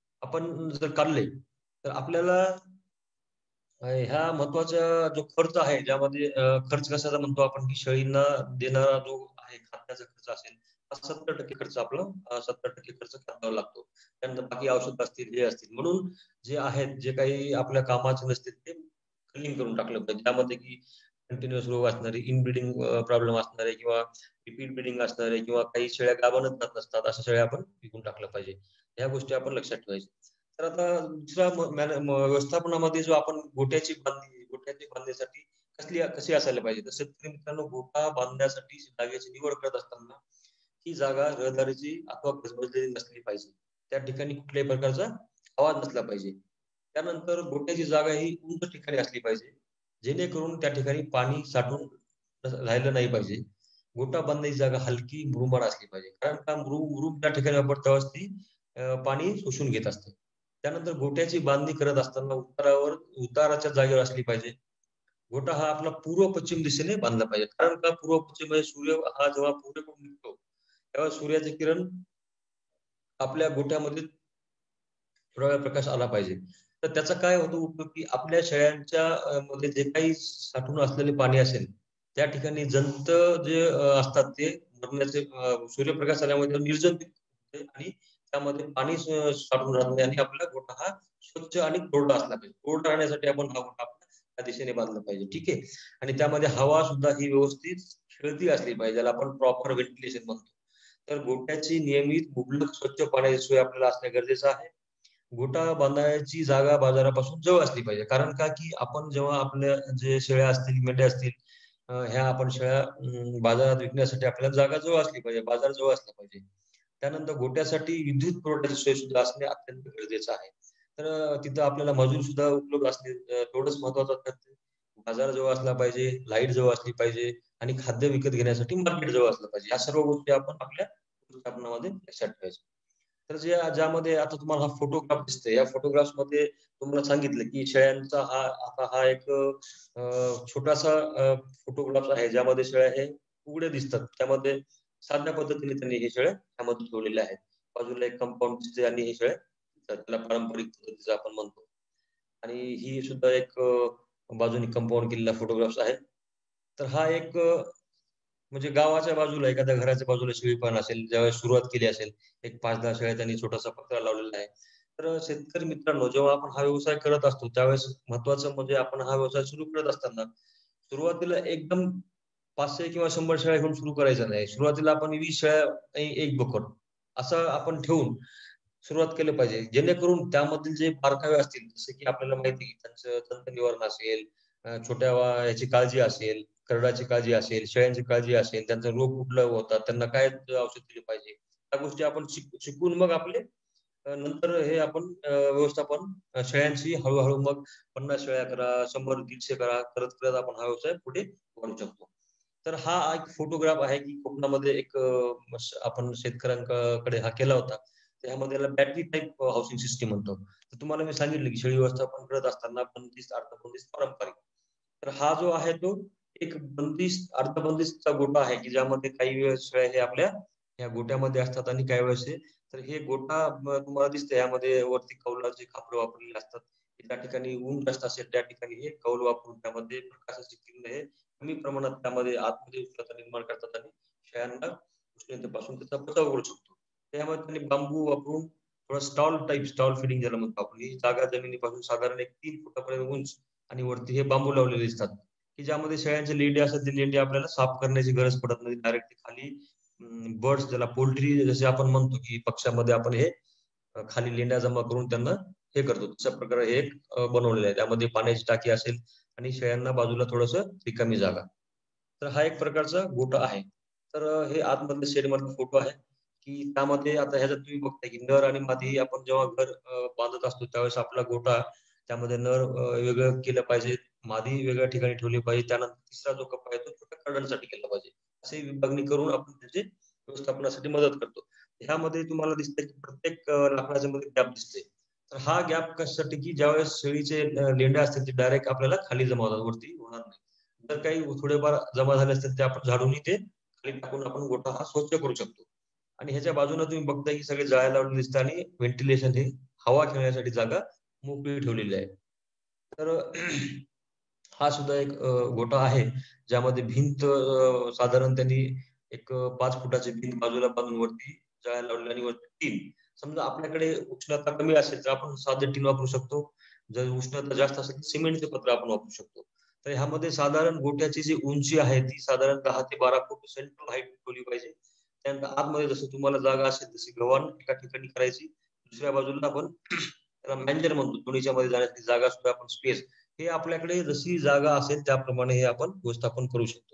आपण जर काढले तर आपल्याला ह्या महत्वाचा जो खर्च आहे, ज्यामध्ये खर्च कशाचा म्हणतो आपण की शेळींना देणारा जो आहे खाद्याचा खर्च असेल, सत्तर टक्के खर्च आपला सत्तर टक्के खर्च करावा लागतो. त्यानंतर बाकी औषध असतील हे असतील, म्हणून जे आहेत जे काही आपल्या कामाचे नसतील ते क्लीन करून टाकलं पाहिजे. त्यामध्ये की कंटिन्युअस रोग असणारे, इनब्रीडिंग प्रॉब्लेम असणारे किंवा रिपीट ब्रीडिंग असणारे किंवा काही शेळ्या गाभणच जात नसतात, अशा शेळ्या आपण विकून टाकलं पाहिजे. ह्या गोष्टी आपण लक्षात ठेवायच्या. तर आता दुसरा व्यवस्थापनामध्ये जो आपण गोट्याची बांधणी गोट्याची बांधण्यासाठी कसली कशी असायला पाहिजे, तर शेतकरी मित्रांनो गोटा बांधण्यासाठी जागेची निवड करत असताना ही जागा रहदारीची अथवा गजबजलेली नसली पाहिजे. त्या ठिकाणी कुठल्याही प्रकारचा आवाज नसला पाहिजे. त्यानंतर गोट्याची जागा ही उंच ठिकाणी असली पाहिजे, जेणेकरून त्या ठिकाणी पाणी साठून राहिलं नाही पाहिजे. गोटा बांधण्याची जागा हलकी मुरुमबाड असली पाहिजे, कारण का मुरुम त्या ठिकाणी वापरताच ती पाणी शोषून घेत असते. त्यानंतर गोट्याची बांधणी करत असताना उतारावर उताराच्या जागेवर असली पाहिजे. गोटा हा आपला पूर्व पश्चिम दिशेने बांधला पाहिजे, कारण का पूर्व पश्चिम मध्ये सूर्य हा जेव्हा पूर्वेकडून निघतो तेव्हा सूर्याचे किरण आपल्या गोट्यामध्ये थोडा वेळ प्रकाश आला पाहिजे. तर त्याचा काय होतो उपयोग की आपल्या शेळ्यांच्या मध्ये जे काही साठून असलेले पाणी असेल त्या ठिकाणी जंत जे असतात ते मरण्याचे सूर्यप्रकाश आल्यामुळे निर्जंतुक होते आणि त्यामध्ये पाणी साठून राहत नाही आणि आपला गोटा हा स्वच्छ आणि कोरडा असला पाहिजे. कोरडा राहण्यासाठी आपण हा गोटा त्या दिशेने बांधला पाहिजे. ठीक आहे. आणि त्यामध्ये हवा सुद्धा ही व्यवस्थित खेळती असली पाहिजे, ज्याला आपण प्रॉपर व्हेंटिलेशन म्हणतो. तर गोट्याची नियमित मुबलक स्वच्छ पाण्याची सोय आपल्याला असणे गरजेचं आहे. गोटा बांधायची जागा बाजारापासून जवळ असली पाहिजे, कारण का की आपण जेव्हा आपल्या जे शेळ्या असतील मेंढ्या असतील ह्या आपण शेळ्या बाजारात विकण्यासाठी आपल्याला जागा जवळ असली पाहिजे, बाजार जवळ असला पाहिजे. त्यानंतर गोट्यासाठी विद्युत पुरवठ्याची सोय सुद्धा असणे अत्यंत गरजेचं आहे. तर तिथं आपल्याला मजूर सुद्धा उपलब्ध असणे तेवढंच महत्वाचं ठरते. बाजार जवळ असला पाहिजे, लाईट जवळ असली पाहिजे आणि खाद्य विकत घेण्यासाठी मार्केट जवळ असलं पाहिजे. या सर्व गोष्टी आपण आपल्या व्यवस्थापनामध्ये लक्षात ठेवायच्या. तर जे ज्यामध्ये आता तुम्हाला हा फोटोग्राफ दिसतोय, या फोटोग्राफ्स मध्ये तुम्हाला सांगितलं की शेळ्यांचा हा आता हा एक छोटासा फोटोग्राफ आहे, ज्यामध्ये शेळ्या हे उघडे दिसतात. त्यामध्ये साध्या पद्धतीने त्यांनी हे शेळ्या त्यामध्ये ठेवलेल्या आहेत. बाजूला एक कंपाऊंड दिसते आणि हे शेळ्या त्याला पारंपरिक पद्धतीचं आपण म्हणतो. आणि ही सुद्धा एक बाजूने कंपाऊंड केलेला फोटोग्राफ्स आहे. तर हा एक म्हणजे गावाच्या बाजूला एखाद्या घराच्या बाजूला शेळी पालन असेल, ज्यावेळेस सुरुवात केली असेल, एक पाच दहा शेळ्या त्यांनी छोटासा पत्रा लावलेला आहे. तर शेतकरी मित्रांनो, जेव्हा आपण हा व्यवसाय करत असतो त्यावेळेस महत्वाचं म्हणजे आपण हा व्यवसाय सुरू करत असताना सुरुवातीला एकदम पाचशे किंवा शंभर शेळ्या घेऊन सुरू करायचं नाही. सुरुवातीला आपण वीस शेळ्या एक बोकड असं आपण ठेवून सुरुवात केलं पाहिजे, जेणेकरून त्यामधील जे बारकावे असतील, जसे की आपल्याला माहिती आहे त्यांचं दंत निवारण असेल, छोट्या याची काळजी असेल, करडाची काळजी असेल, शेळ्यांची काळजी असेल, त्यांचा रोग कुठला होतात, त्यांना काय औषध दिले पाहिजे, त्या गोष्टी आपण शिकून मग आपले नंतर हे आपण व्यवस्थापन शेळ्यांची हळूहळू मग पन्नास शेळ्या करा, शंभर दीडशे करा, करत करत आपण हा व्यवसाय पुढे वाढवू शकतो. तर हा एक फोटोग्राफ आहे की कोकणामध्ये एक आपण शेतकऱ्यांकडे हा केला होता. त्यामध्ये बॅटरी टाईप हाऊसिंग सिस्टीम म्हणतो. तर तुम्हाला मी सांगितलं की शेळी व्यवस्थापन करत असताना बंदिस्त, अर्धबंदिस्त, पारंपरिक. तर हा जो आहे तो एक बंदिस्त, अर्धबंदिस्तचा गोठा आहे की ज्यामध्ये काही वेळेस शेळ्या हे आपल्या या गोट्यामध्ये असतात आणि काही वेळेस तर हे गोठा तुम्हाला दिसतं यामध्ये वरती कौलाचे खापरं वापरलेले असतात. त्या ठिकाणी ऊन जास्त असेल त्या ठिकाणी हे कौल वापरून त्यामध्ये प्रकाशाची किरण हे कमी प्रमाणात त्यामध्ये आतमध्ये उष्णता निर्माण करतात आणि शेळ्यांना उष्णतेपासून त्याचा बचाव करू शकतो. त्यामध्ये त्यांनी बांबू वापरून थोडा स्टॉल टाईप, स्टॉल फिडिंग ज्याला म्हणतो आपण, ही जागा जमिनीपासून साधारण एक तीन फुटापर्यंत उंच आणि वरती हे बांबू लावलेले दिसतात की ज्यामध्ये शेळ्यांचे लेंडे असतात ते लेंडे आपल्याला साफ करण्याची गरज पडत नाही. डायरेक्ट खाली बर्ड्स ज्याला पोल्ट्री जसे आपण म्हणतो की पक्ष्यामध्ये आपण हे खाली लेंड्या जमा करून त्यांना हे करतो, तशा प्रकारे हे एक बनवलेलं आहे. त्यामध्ये पाण्याची टाकी असेल आणि शेळ्यांना बाजूला थोडस रिकामी जागा. तर हा एक प्रकारचा गोठा आहे. तर हे आतमधले शेड मधला फोटो आहे की त्यामध्ये आता ह्याच्यात तुम्ही बघताय की नर आणि मादी आपण जेव्हा घर बांधत असतो त्यावेळेस आपला गोठा त्यामध्ये नर वेगळं केलं पाहिजे, मादी वेगळ्या ठिकाणी ठेवली पाहिजे, त्यानंतर तिसरा जो कप्पा आहे तो छोट्या करडांसाठी केला पाहिजे. असे विभागणी करून आपण त्याचे व्यवस्थापनासाठी मदत करतो. ह्यामध्ये तुम्हाला दिसतंय की प्रत्येक लाकडाच्या मध्ये गॅप दिसते. तर हा गॅप कशासाठी की ज्यावेळेस शेळीचे लेंड्या असतील ते डायरेक्ट आपल्याला खाली जमा होतात, वरती होणार नाही. जर काही थोडेफार जमा झाले असतील ते आपण झाडून ते खाली टाकून आपण गोठा हा स्वच्छ करू शकतो. आणि ह्याच्या बाजूला तुम्ही बघताय की सगळे जाळ्या लावलेले दिसतात आणि व्हेंटिलेशन हे हवा खेळण्यासाठी जागा मोकळी ठेवलेली आहे. तर हा सुद्धा एक गोठा आहे ज्यामध्ये भिंत साधारण त्यांनी एक पाच फुटाची भिंत बाजूला बांधून वरती जाळ्या लावलेल्या आणि वरती टीन. समजा आपल्याकडे उष्णता कमी असेल तर आपण साधे टीन वापरू शकतो. जर उष्णता जास्त असेल तर सिमेंटचे पत्र आपण वापरू शकतो. तर ह्यामध्ये साधारण गोठ्याची जी उंची आहे ती साधारण दहा ते बारा फूट सेंट्रल हाईट ठेवली पाहिजे. त्यानंतर आतमध्ये जसं तुम्हाला जागा असेल तशी गव्हाण एका ठिकाणी करायची, दुसऱ्या बाजूला आपण त्याला मॅन्जर म्हणतो, दोन्हीच्या मध्ये जाण्याची जागा सुद्धा आपण स्पेस, हे आपल्याकडे जशी जागा असेल त्याप्रमाणे हे आपण व्यवस्थापन करू शकतो.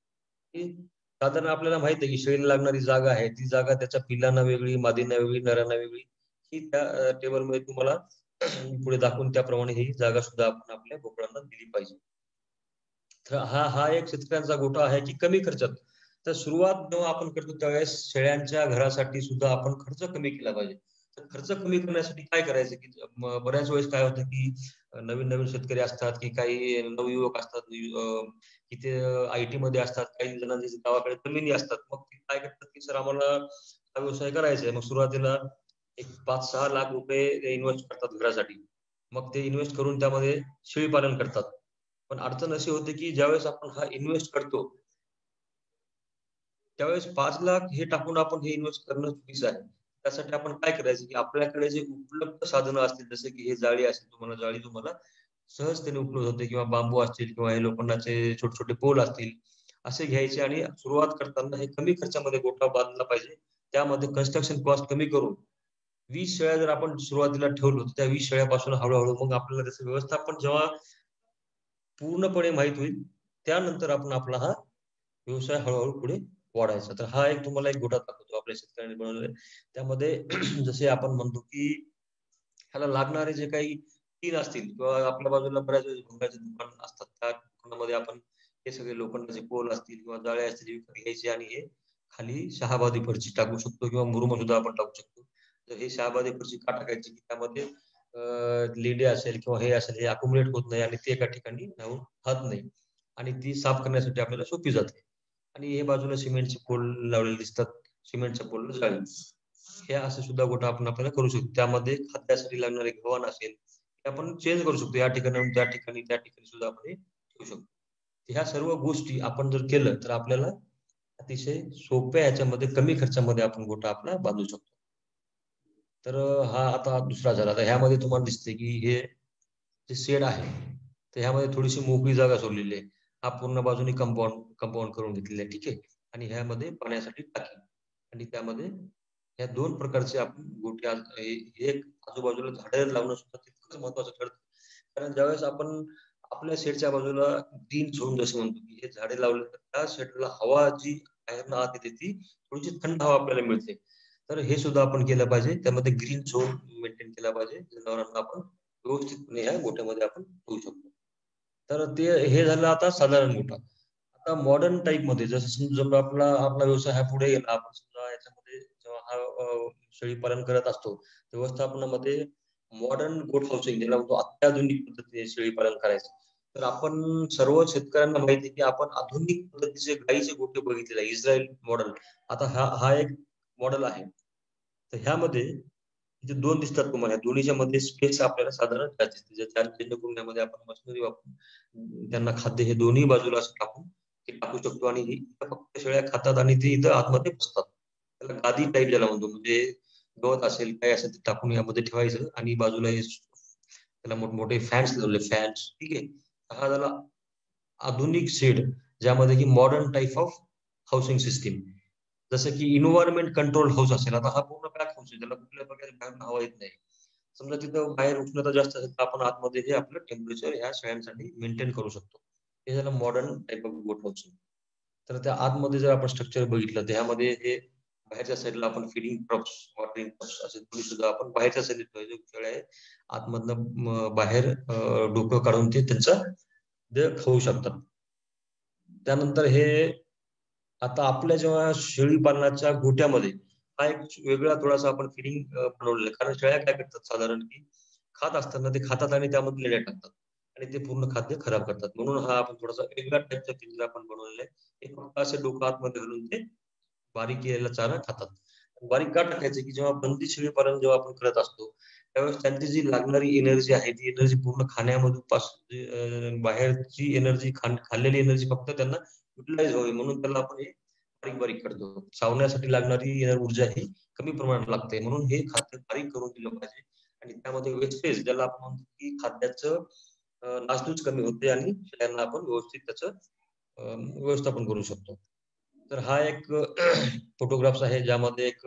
साधारण आपल्याला माहिती आहे की शेळीला लागणारी जागा आहे ती जागा त्याच्या पिल्लांना वेगळी, मादींना वेगळी, नरांना वेगळी, ही त्या टेबल मध्ये तुम्हाला पुढे दाखवून त्याप्रमाणे ही जागा सुद्धा आपण आपल्या बोकडांना दिली पाहिजे. तर हा हा एक शेतकऱ्यांचा गोठा आहे की कमी खर्चात. तर सुरुवात जेव्हा आपण करतो त्यावेळेस शेळ्यांच्या घरासाठी सुद्धा आपण खर्च कमी केला पाहिजे. तर खर्च कमी करण्यासाठी काय करायचं की बऱ्याच वेळेस काय होतं की नवीन नवीन शेतकरी असतात की काही नवयुवक असतात की ते आय टी मध्ये असतात, काही जणांच्या गावाकडे जमिनी असतात. मग ते काय करतात की सर आम्हाला हा व्यवसाय करायचा आहे. मग सुरुवातीला एक पाच सहा लाख रुपये इन्व्हेस्ट करतात घरासाठी. मग ते इन्व्हेस्ट करून त्यामध्ये शेळी पालन करतात. पण अडचण अशी होते की ज्यावेळेस आपण हा इन्व्हेस्ट करतो त्यावेळेस पाच लाख हे टाकून आपण हे इन्व्हेस्ट करणं चुकीचं आहे. त्यासाठी आपण काय करायचं की आपल्याकडे जे उपलब्ध साधनं असतील जसे की हे जाळी असेल, तुम्हाला जाळी तुम्हाला सहजतेने उपलब्ध होते किंवा बांबू असतील किंवा हे लोखंडाचे छोटे छोटे पोल असतील, असे घ्यायचे आणि सुरुवात करताना हे कमी खर्चामध्ये गोठा बांधला पाहिजे. त्यामध्ये कन्स्ट्रक्शन कॉस्ट कमी करून वीस शेळ्या जर आपण सुरुवातीला ठेवलो तर त्या वीस शेळ्यापासून हळूहळू मग आपल्याला त्याचं व्यवस्थापन जेव्हा पूर्णपणे माहित होईल त्यानंतर आपण आपला हा व्यवसाय हळूहळू पुढे वाढायचा. तर हा एक तुम्हाला एक गोठा दाखवतो आपल्या शेतकऱ्यांनी बनवलेला. त्यामध्ये जसे आपण म्हणतो की ह्याला लागणारे जे काही टीन असतील किंवा आपल्या बाजूला बऱ्याच भोंगाचे दुकान असतात त्या दुकानामध्ये आपण हे सगळे लोखंडाचे पोल असतील किंवा जाळे असतील विकत घ्यायचे आणि हे खाली शहाबादी फरची टाकू शकतो किंवा मुरुम सुद्धा आपण टाकू शकतो. तर हे शहाबादी फरची का टाकायची की त्यामध्ये लेंडे असेल किंवा हे असेल हे अकोमोडेट होत नाही आणि ते एका ठिकाणी राहून राहत नाही आणि ती साफ करण्यासाठी आपल्याला सोपी जाते. आणि हे बाजूला सिमेंटचे पोल लावलेले दिसतात, सिमेंटच्या पोलला जाळी. हे असं सुद्धा गोठा आपण आपल्याला करू शकतो. त्यामध्ये खाद्यासाठी लागणारे गव्हाण असेल ते आपण चेंज करू शकतो. या ठिकाणी त्या ठिकाणी त्या ठिकाणी सुद्धा आपण हे ठेवू शकतो. ह्या सर्व गोष्टी आपण जर केलं तर आपल्याला अतिशय सोप्या ह्याच्यामध्ये कमी खर्चामध्ये आपण गोठा आपला बांधू शकतो. तर हा आता दुसरा झाला. तर ह्यामध्ये तुम्हाला दिसते की हे जे शेड आहे तर ह्यामध्ये थोडीशी मोकळी जागा सोडलेली आहे. हा पूर्ण बाजूने कंपाऊंड कंपाऊंड करून घेतलेला आहे, ठीक आहे. आणि ह्यामध्ये पाण्यासाठी टाकी आणि त्यामध्ये ह्या दोन प्रकारचे आपण गोटे एक आजूबाजूला झाडं लावणं सुद्धा तितकंच महत्वाचं ठरतं. कारण ज्यावेळेस आपण आपल्या शेडच्या बाजूला ग्रीन झोन जसं म्हणतो की हे झाडे लावले तर त्या शेडला हवा जी बाहेरनं आत येते ती थोडीशी थंड हवा आपल्याला मिळते. तर हे सुद्धा आपण केलं पाहिजे. त्यामध्ये ग्रीन झोन मेंटेन केला पाहिजे. जनावरांना आपण व्यवस्थितपणे ह्या गोठ्यामध्ये आपण ठेवू शकतो. तर ते हे झालं आता साधारण गोठा. आता मॉडर्न टाईप मध्ये जसं समजा आपला आपला व्यवसाय हा पुढे गेला, आपण समजा याच्यामध्ये जेव्हा हा शेळी पालन करत असतो व्यवस्थापनामध्ये मॉडर्न गोट हाऊसिंग ज्याला म्हणतो अत्याधुनिक पद्धतीने शेळी पालन करायचं. तर आपण सर्व शेतकऱ्यांना माहिती आहे की आपण आधुनिक पद्धतीचे गाईचे गोठे बघितलेले आहे, इस्रायल मॉडेल. आता हा हा एक मॉडेल आहे. तर ह्यामध्ये जे दोन दिसतात तुम्हाला दोन्हीच्या मध्ये स्पेस आपल्याला साधारण जास्त दिसते. जेणेकरून यामध्ये आपण मशिनरी वापरून त्यांना खाद्य हे दोन्ही बाजूला असं टाकून ते टाकू शकतो आणि फक्त शेळ्या खातात आणि ते इथं आतमध्ये बसतात. त्याला गादी टाईप ज्याला म्हणतो, म्हणजे गवत असेल काय असेल ते टाकून यामध्ये ठेवायचं आणि बाजूला हे त्याला मोठमोठे फॅन्स लावले फॅन्स. ठीक आहे. हा झाला आधुनिक शेड ज्यामध्ये की modern type of housing system. जसं की इन्व्हायरमेंट कंट्रोल हाऊस असेल. आता हा पूर्ण पॅक हाऊस आहे, त्याला कुठल्या प्रकारे बाहेर हवा येत नाही. समजा तिथं बाहेर उष्णता जास्त असेल तर आपण आतमध्ये हे आपलं टेम्परेचर ह्या शेळ्यांसाठी मेंटेन करू शकतो. हे झालं modern type of goat housing. तर त्या आतमध्ये जर आपण स्ट्रक्चर बघितलं तर ह्यामध्ये हे बाहेरच्या साईडला आपण फिडिंग ट्रप्स, वॉटरिंग ट्रप्स असे दोन्ही सुद्धा आपण बाहेरच्या साईडला ठेवायचे. शेळ्या आहे आतमधनं बाहेर डोकं काढून ते त्यांचं ते खाऊ शकतात. त्यानंतर हे आता आपल्या जेव्हा शेळी पालनाच्या गोट्यामध्ये हा एक वेगळा थोडासा आपण फिडिंग बनवलेला आहे. कारण शेळ्या काय करतात साधारण की खात असताना ते खातात आणि त्यामध्ये लेण्या टाकतात आणि ते पूर्ण खाद्य खराब करतात. म्हणून हा आपण थोडासा वेगळ्या टाईपचा पिंजरा आपण बनवलेला आहे. एक फक्त असे डोकं आतमध्ये घालून ते बारीक केलेला चारा खातात. बारीक का टाकायचं की जेव्हा बंदी शेळी पालन जेव्हा आपण करत असतो त्यावेळेस त्यांची जी लागणारी एनर्जी आहे ती एनर्जी पूर्ण खाण्यामधून पासून बाहेरची एनर्जी खाल्लेली एनर्जी फक्त त्यांना युटिलाइज व्हावी म्हणून त्याला आपण हे बारीक बारीक करतो. चावण्यासाठी लागणारी ऊर्जा ही कमी प्रमाणात लागते म्हणून हे खाद्य बारीक करून दिलं पाहिजे आणि त्यामध्ये वेस्टेज ज्याला आपण म्हणतो की खाद्याचं नासधूस कमी होते आणि शेळ्यांना आपण व्यवस्थित त्याचं व्यवस्थापन करू शकतो. तर हा एक फोटोग्राफ्स आहे ज्यामध्ये एक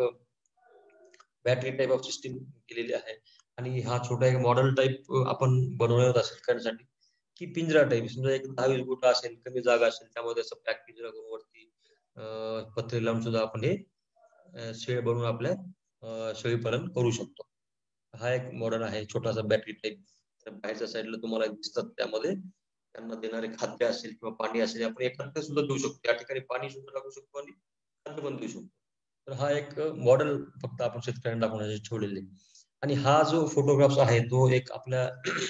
बॅटरी टाईप ऑफ सिस्टीम केलेली आहे आणि हा छोटा एक मॉडेल टाईप आपण बनवलेला असेल करण्यासाठी की पिंजरा टाईप. समजा एक दहावीस गोटा असेल, कमी जागा असेल त्यामध्ये असं पॅक पिंजरा करून वरती पत्रे लावून सुद्धा आपण हे शेळ बनवून आपल्या शेळी पालन करू शकतो. हा एक मॉडेल आहे छोटासा बॅटरी टाईप. तर बाहेरच्या साईडला तुम्हाला दिसतात त्यामध्ये त्यांना देणारे खाद्य असेल किंवा पाणी असेल आपण एकांत सुद्धा देऊ शकतो. त्या ठिकाणी पाणी सुद्धा लागू शकतो आणि खाद्य पण देऊ शकतो. तर हा एक मॉडेल फक्त आपण शेतकऱ्यांना दाखवण्याचे ठेवलेले. आणि हा जो फोटोग्राफ्स आहे तो एक आपल्या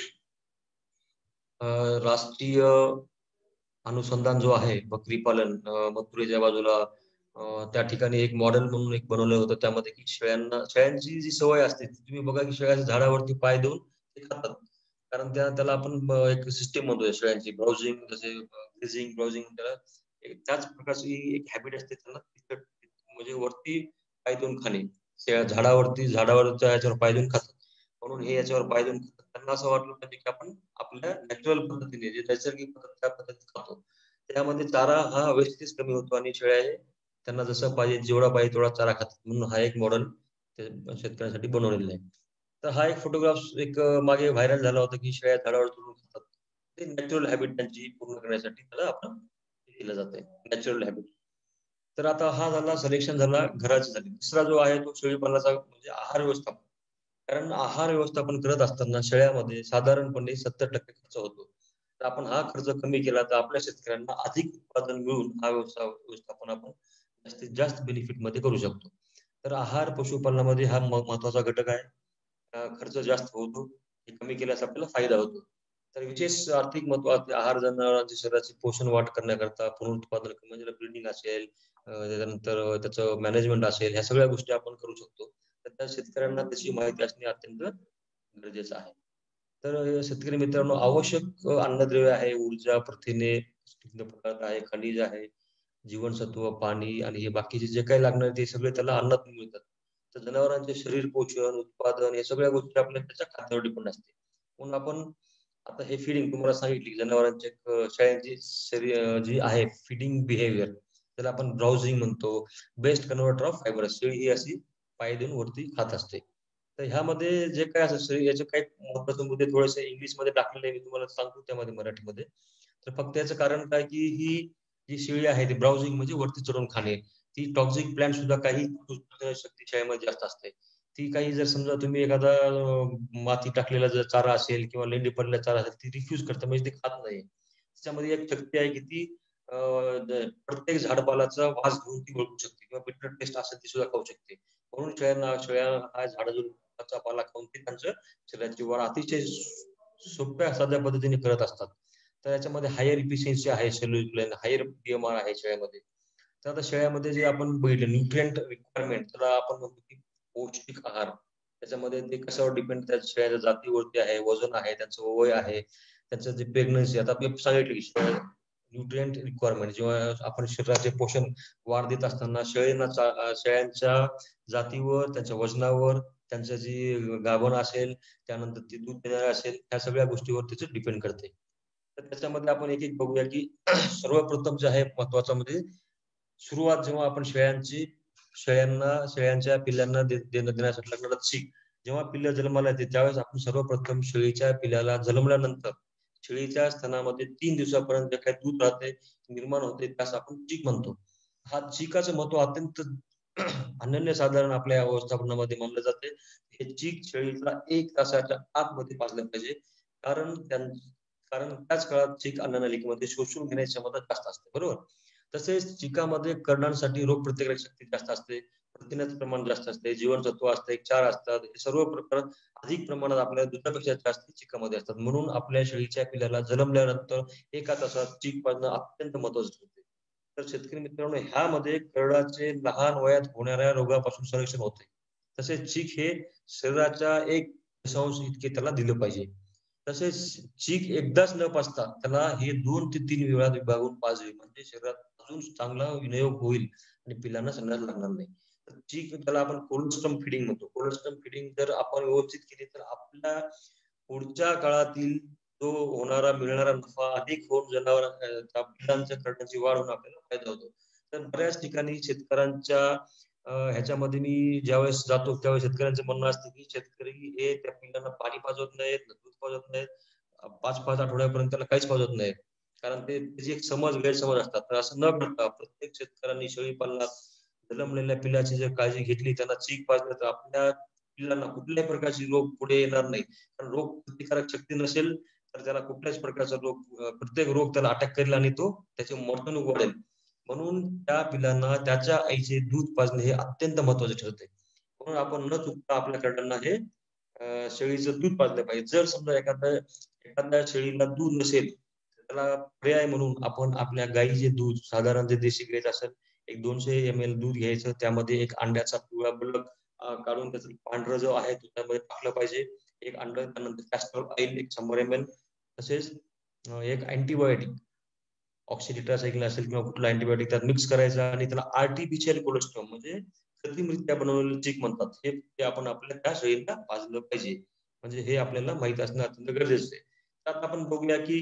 राष्ट्रीय अनुसंधान जो आहे बकरी पालन मथुरेच्या बाजूला त्या ठिकाणी एक मॉडेल म्हणून एक बनवलं होतं. त्यामध्ये की शेळ्यांना शेळ्यांची जी सवय असते तुम्ही बघा की शेळ्या झाडावरती पाय देऊन ते खातात. कारण त्या त्याला आपण एक सिस्टीम म्हणतो शेळ्यांची ब्राउझिंग जसे ग्रेझिंग ब्राउझिंग त्याला त्याच प्रकारची एक हॅबिट असते त्यांना म्हणजे वरती पाय देऊन खाणे. शेळ्या झाडावरती झाडावरच्या याच्यावर पाय देऊन खातात म्हणून हे याच्यावर पाय देऊन खातात. त्यांना असं वाटलं पाहिजे की आपण आपल्या नॅचरल पद्धतीने जे नैसर्गिक त्या पद्धतीत खातो त्यामध्ये चारा हा वेस्टेज कमी होतो आणि शेळ्या त्यांना जसं पाहिजे जेवढा पाहिजे तेवढा चारा खातात. म्हणून हा एक मॉडेल शेतकऱ्यांसाठी बनवलेला आहे. तर हा एक फोटोग्राफ्स एक मागे व्हायरल झाला होता की शेळ्या झाडावर चढून खातात. ते नॅचरल हॅबिट त्यांची पूर्ण करण्यासाठी त्याला आपण केलं जातंय नॅचरल हॅबिट. तर आता हा झाला सिलेक्शन झाला घराची झाली. दुसरा जो आहे तो शेळी पालनाचा म्हणजे आहार व्यवस्थापन. कारण आहार व्यवस्थापन करत असताना शेळ्यामध्ये साधारणपणे सत्तर टक्के खर्च होतो. तर आपण हा खर्च कमी केला तर आपल्या शेतकऱ्यांना अधिक उत्पादन मिळून हा व्यवसाय व्यवस्थापन आपण जास्तीत जास्त बेनिफिट मध्ये करू शकतो. तर आहार पशुपालनामध्ये हा महत्वाचा घटक आहे. खर्च जास्त होतो हे कमी केल्यास आपल्याला फायदा होतो. तर विशेष आर्थिक महत्व आहार जनावरांच्या शरीराची पोषण वाढ करण्याकरता पुनरुत्पादन म्हणजे ब्रीडिंग असेल त्याच्यानंतर त्याचं मॅनेजमेंट असेल ह्या सगळ्या गोष्टी आपण करू शकतो. तर त्या शेतकऱ्यांना त्याची माहिती असणे अत्यंत गरजेचं आहे. तर शेतकरी मित्रांनो आवश्यक अन्नद्रव्य आहे, ऊर्जा, प्रथिने, पदार्थ आहे, खनिज आहे, जीवनसत्व, पाणी आणि हे बाकीचे जे काही लागणार ते सगळे त्याला अन्नात मिळतात. तर जनावरांचे शरीर पोषण उत्पादन या सगळ्या गोष्टी आपल्या त्याच्या खाद्यावर डिपेंड असते. म्हणून आपण आता हे फिडिंग तुम्हाला सांगितली जनावरांचे शेळ्यांची शरीर जी आहे फिडिंग बिहेवियर त्याला आपण ब्राउझिंग म्हणतो. Best converter of fibre. शेळी ही अशी पाय देऊन वरती खात असते. तर ह्यामध्ये जे काय असं याचे काही महत्वाचे मुद्दे थोडेसे इंग्लिशमध्ये टाकलेले मी तुम्हाला सांगतो त्यामध्ये मराठीमध्ये. तर फक्त याचं कारण काय की ही जी शेळी आहे ती ब्राउझिंग म्हणजे वरती चढून खाणे, ती टॉक्सिक प्लांट सुद्धा काही शक्ती शेळ्यामध्ये जास्त असते. ती काही जर समजा तुम्ही एखादा माती टाकलेला जर चारा असेल किंवा लेंडी पडलेला चारा असेल ती रिफ्यूज करते म्हणजे ते खात नाही. त्याच्यामध्ये एक शक्ती आहे की ती प्रत्येक झाडपालाचा वास घेऊन ती ओळखू शकते किंवा बिटर टेस्ट असेल ती सुद्धा खाऊ शकते. म्हणून शेळ्यांना शेळ्या हा झाडाचा पाला खाऊन ते त्यांचं शरीराची वाढ अतिशय सोप्या साध्या पद्धतीने करत असतात. तर याच्यामध्ये हायर इफिशियन्सी आहे सेल्युलर हायर पीएमआर आहे शेळ्यामध्ये. तर आता शेळ्यामध्ये जे आपण बघितलं न्यूट्रिएंट रिक्वायरमेंट त्याला आपण म्हणतो की पौष्टिक आहार. त्याच्यामध्ये ते कशावर डिपेंड त्या शेळ्याच्या जातीवरती आहे, वजन आहे, त्यांचं वय आहे, त्यांचं जे प्रेग्नन्सी आता मी सांगितलं की न्यूट्रिएंट रिक्वायरमेंट जेव्हा आपण शरीराचे पोषण वाढ देत असताना शेळ्यांना शेळ्यांच्या जातीवर, त्यांच्या वजनावर, त्यांचं जी गाभण असेल, त्यानंतर ती दूध देणारे असेल, ह्या सगळ्या गोष्टीवर त्याचं डिपेंड करते. तर त्याच्यामध्ये आपण एक एक बघूया की सर्वप्रथम जे आहे महत्वाचं म्हणजे सुरुवात जेव्हा आपण शेळ्यांची शेळ्यांना शेळ्यांच्या पिल्लांना देणं देण्यासाठी लागणारा चीक जेव्हा पिल्लं जन्माला येते त्यावेळेस आपण सर्वप्रथम शेळीच्या पिल्लाला जन्मल्यानंतर शेळीच्या स्तनामध्ये तीन दिवसापर्यंत जे काही दूध राहते निर्माण होते त्यास आपण चीक म्हणतो. हा चीकाचं महत्व अत्यंत अनन्यसाधारण आपल्या व्यवस्थापनामध्ये मानलं जाते. हे चीक शेळीला एक तासाच्या आतमध्ये पाजलं पाहिजे कारण कारण त्याच काळात चीक अन्ननलिकेमध्ये शोषून घेण्याची क्षमता जास्त असते बरोबर. तसेच चिकामध्ये कर्णांसाठी रोग प्रतिकारक शक्ती जास्त असते, प्रथिनाचं प्रमाण जास्त असते, जीवनसत्व असते, क्षार असतात, हे सर्व प्रकार अधिक प्रमाणात आपल्या दुधापेक्षा जास्त चिकामध्ये असतात. म्हणून आपल्या शेळीच्या पिल्लाला जन्मल्यानंतर एका तासात चीक पाजणं अत्यंत महत्वाचं ठरते. तर शेतकरी मित्रांनो ह्यामध्ये कर्णाचे लहान वयात होणाऱ्या रोगापासून संरक्षण होते. तसेच चीक हे शरीराच्या एक दशांश इतके त्याला दिलं पाहिजे. तसेच चीक एकदाच न पाजता त्याला हे दोन ते तीन वेळा विभागून पाजवे म्हणजे शरीरात अजून चांगला विनियोग होईल आणि पिल्लांना संडास लागणार नाही. तर चीक त्याला आपण कोलोस्ट्रम फिडिंग म्हणतो. कोलोस्ट्रम फिडिंग जर आपण व्यवस्थित केली तर आपल्या पुढच्या काळातील तो होणारा मिळणारा नफा अधिक होऊन जनावर पिल्लांच्या करण्याची वाढ होऊन आपल्याला फायदा होतो. तर बऱ्याच ठिकाणी शेतकऱ्यांच्या ह्याच्यामध्ये मी ज्यावेळेस जातो त्यावेळेस शेतकऱ्यांचं म्हणणं असतं की शेतकरी हे त्या पिल्लांना पाणी पाजवत नाहीत, दूध पाजवत नाहीत, पाच पाच आठवड्यापर्यंत त्याला काहीच पाजवत नाहीत. कारण ते त्याची एक समज गैरसमज असतात. तर असं न करता प्रत्येक शेतकऱ्यांनी शेळी पालनात जन्मलेल्या पिल्लाची जर काळजी घेतली त्यांना चीक पाजलं तर आपल्या पिल्लांना कुठल्याही प्रकारचे रोग पुढे येणार नाही. कारण रोग प्रतिकारक शक्ती नसेल तर त्याला कुठल्याच प्रकारचा रोग प्रत्येक रोग त्याला अटॅक करेल आणि तो त्याची वर्तणूक वाढेल. म्हणून त्या पिल्लांना त्याच्या आईचे दूध पाजणे हे अत्यंत महत्वाचे ठरते. म्हणून आपण न चुकता आपल्या कर्णांना हे शेळीचं दूध पाजलं पाहिजे. जर समजा एखाद्या एखाद्या शेळीला दूध नसेल त्याला पर्याय म्हणून आपण आपल्या गाईचे दूध साधारण जे देशी गाईचं असेल एक दोनशे एम एल दूध घ्यायचं, त्यामध्ये एक अंड्याचा पिवळा बलक काढून त्याचा पांढरा जो आहे तो त्यामध्ये टाकलं पाहिजे. एक अंड, त्यानंतर कॅस्टर ऑइल एक शंभर एम एल, तसेच एक अँटीबायोटिक ऑक्सिडिटासायक्लिन असेल किंवा कुठला अँटीबायोटिक त्यात मिक्स करायचा आणि त्याला आर्टिफिशियल कोलेस्ट्रॉल म्हणजे कृत्रिमरित्या बनवलेलं चीक म्हणतात हे आपण आपल्या त्या शेळीला पाजलं पाहिजे. म्हणजे हे आपल्याला माहित असणं अत्यंत गरजेचं आहे. आता आपण बघूया की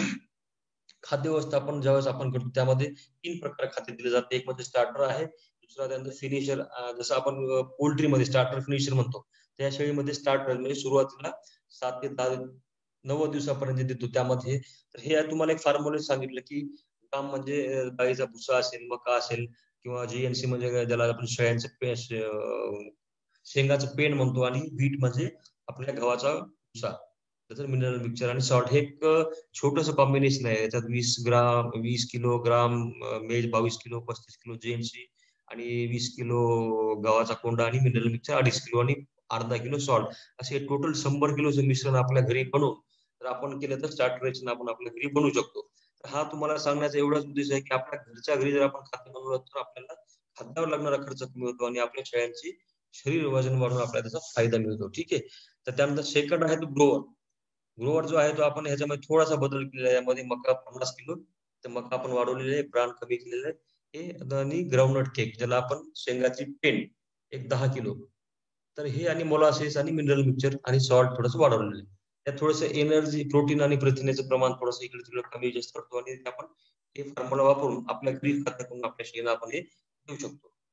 खाद्य व्यवस्थापन ज्यावेळेस आपण करतो त्यामध्ये तीन प्रकार खाद्य दिले जाते. एक म्हणजे स्टार्टर आहे, दुसरा त्यानंतर फिनिशर, जसं आपण पोल्ट्रीमध्ये स्टार्टर फिनिशर म्हणतो. त्या शेळीमध्ये स्टार्टर म्हणजे सुरुवातीला सात ते दहा नव्वद दिवसापर्यंत देतो त्यामध्ये. तर हे तुम्हाला एक फॉर्म्युला सांगितलं की काम म्हणजे गाईचा भुसा असेल, मका असेल किंवा जीएनसी म्हणजे ज्याला आपण शेळ्यांचं शेंगाचं पेंड म्हणतो आणि व्हीट म्हणजे आपल्या गव्हाचा भुसा, त्याचं मिनरल मिक्सचर आणि सॉल्ट हे एक छोटस कॉम्बिनेशन आहे. याच्यात वीस ग्राम वीस किलो ग्राम मेज, बावीस किलो पस्तीस किलो जीएनसी आणि वीस किलो गव्हाचा कोंडा आणि मिनरल मिक्सचर अडीच किलो आणि अर्धा किलो सॉल्ट असे टोटल शंभर किलोचं मिश्रण आपल्या घरी बनवून तर आपण केलं तर स्टार्टर आपण आपल्या घरी बनवू शकतो. हा तुम्हाला सांगण्याचा एवढाच उद्देश आहे की आपल्या घरच्या घरी जर आपण खाद्य बनवलं तर आपल्याला खाद्यावर लागणारा खर्च कमी होतो आणि आपल्या शेळ्यांची शरीर वजन वाढून आपल्याला त्याचा फायदा मिळतो. ठीक आहे. तर त्यानंतर सेकंड आहे तो ग्रोवर. ग्रोवर जो आहे तो आपण ह्याच्यामध्ये थोडासा बदल केलेला आहे. यामध्ये मका पन्नास किलो तर मका आपण वाढवलेले आहे, ब्रांड कमी केलेलं आहे हे आणि ग्राउंडनट केक ज्याला आपण शेंगाची पेंड एक दहा किलो, तर हे आणि मोलासेस आणि मिनरल मिक्सचर आणि सॉल्ट थोडंसं वाढवलेलं आहे. त्यात थोडंसं एनर्जी, प्रोटीन आणि प्रथिनेचं प्रमाण थोडंसं इकडे तिकडे कमी जास्त करतो आणि आपण हे फॉर्म्युला वापरून आपल्या घरी खाद्य करून आपल्या शेळीला आपण हे देऊ शकतो.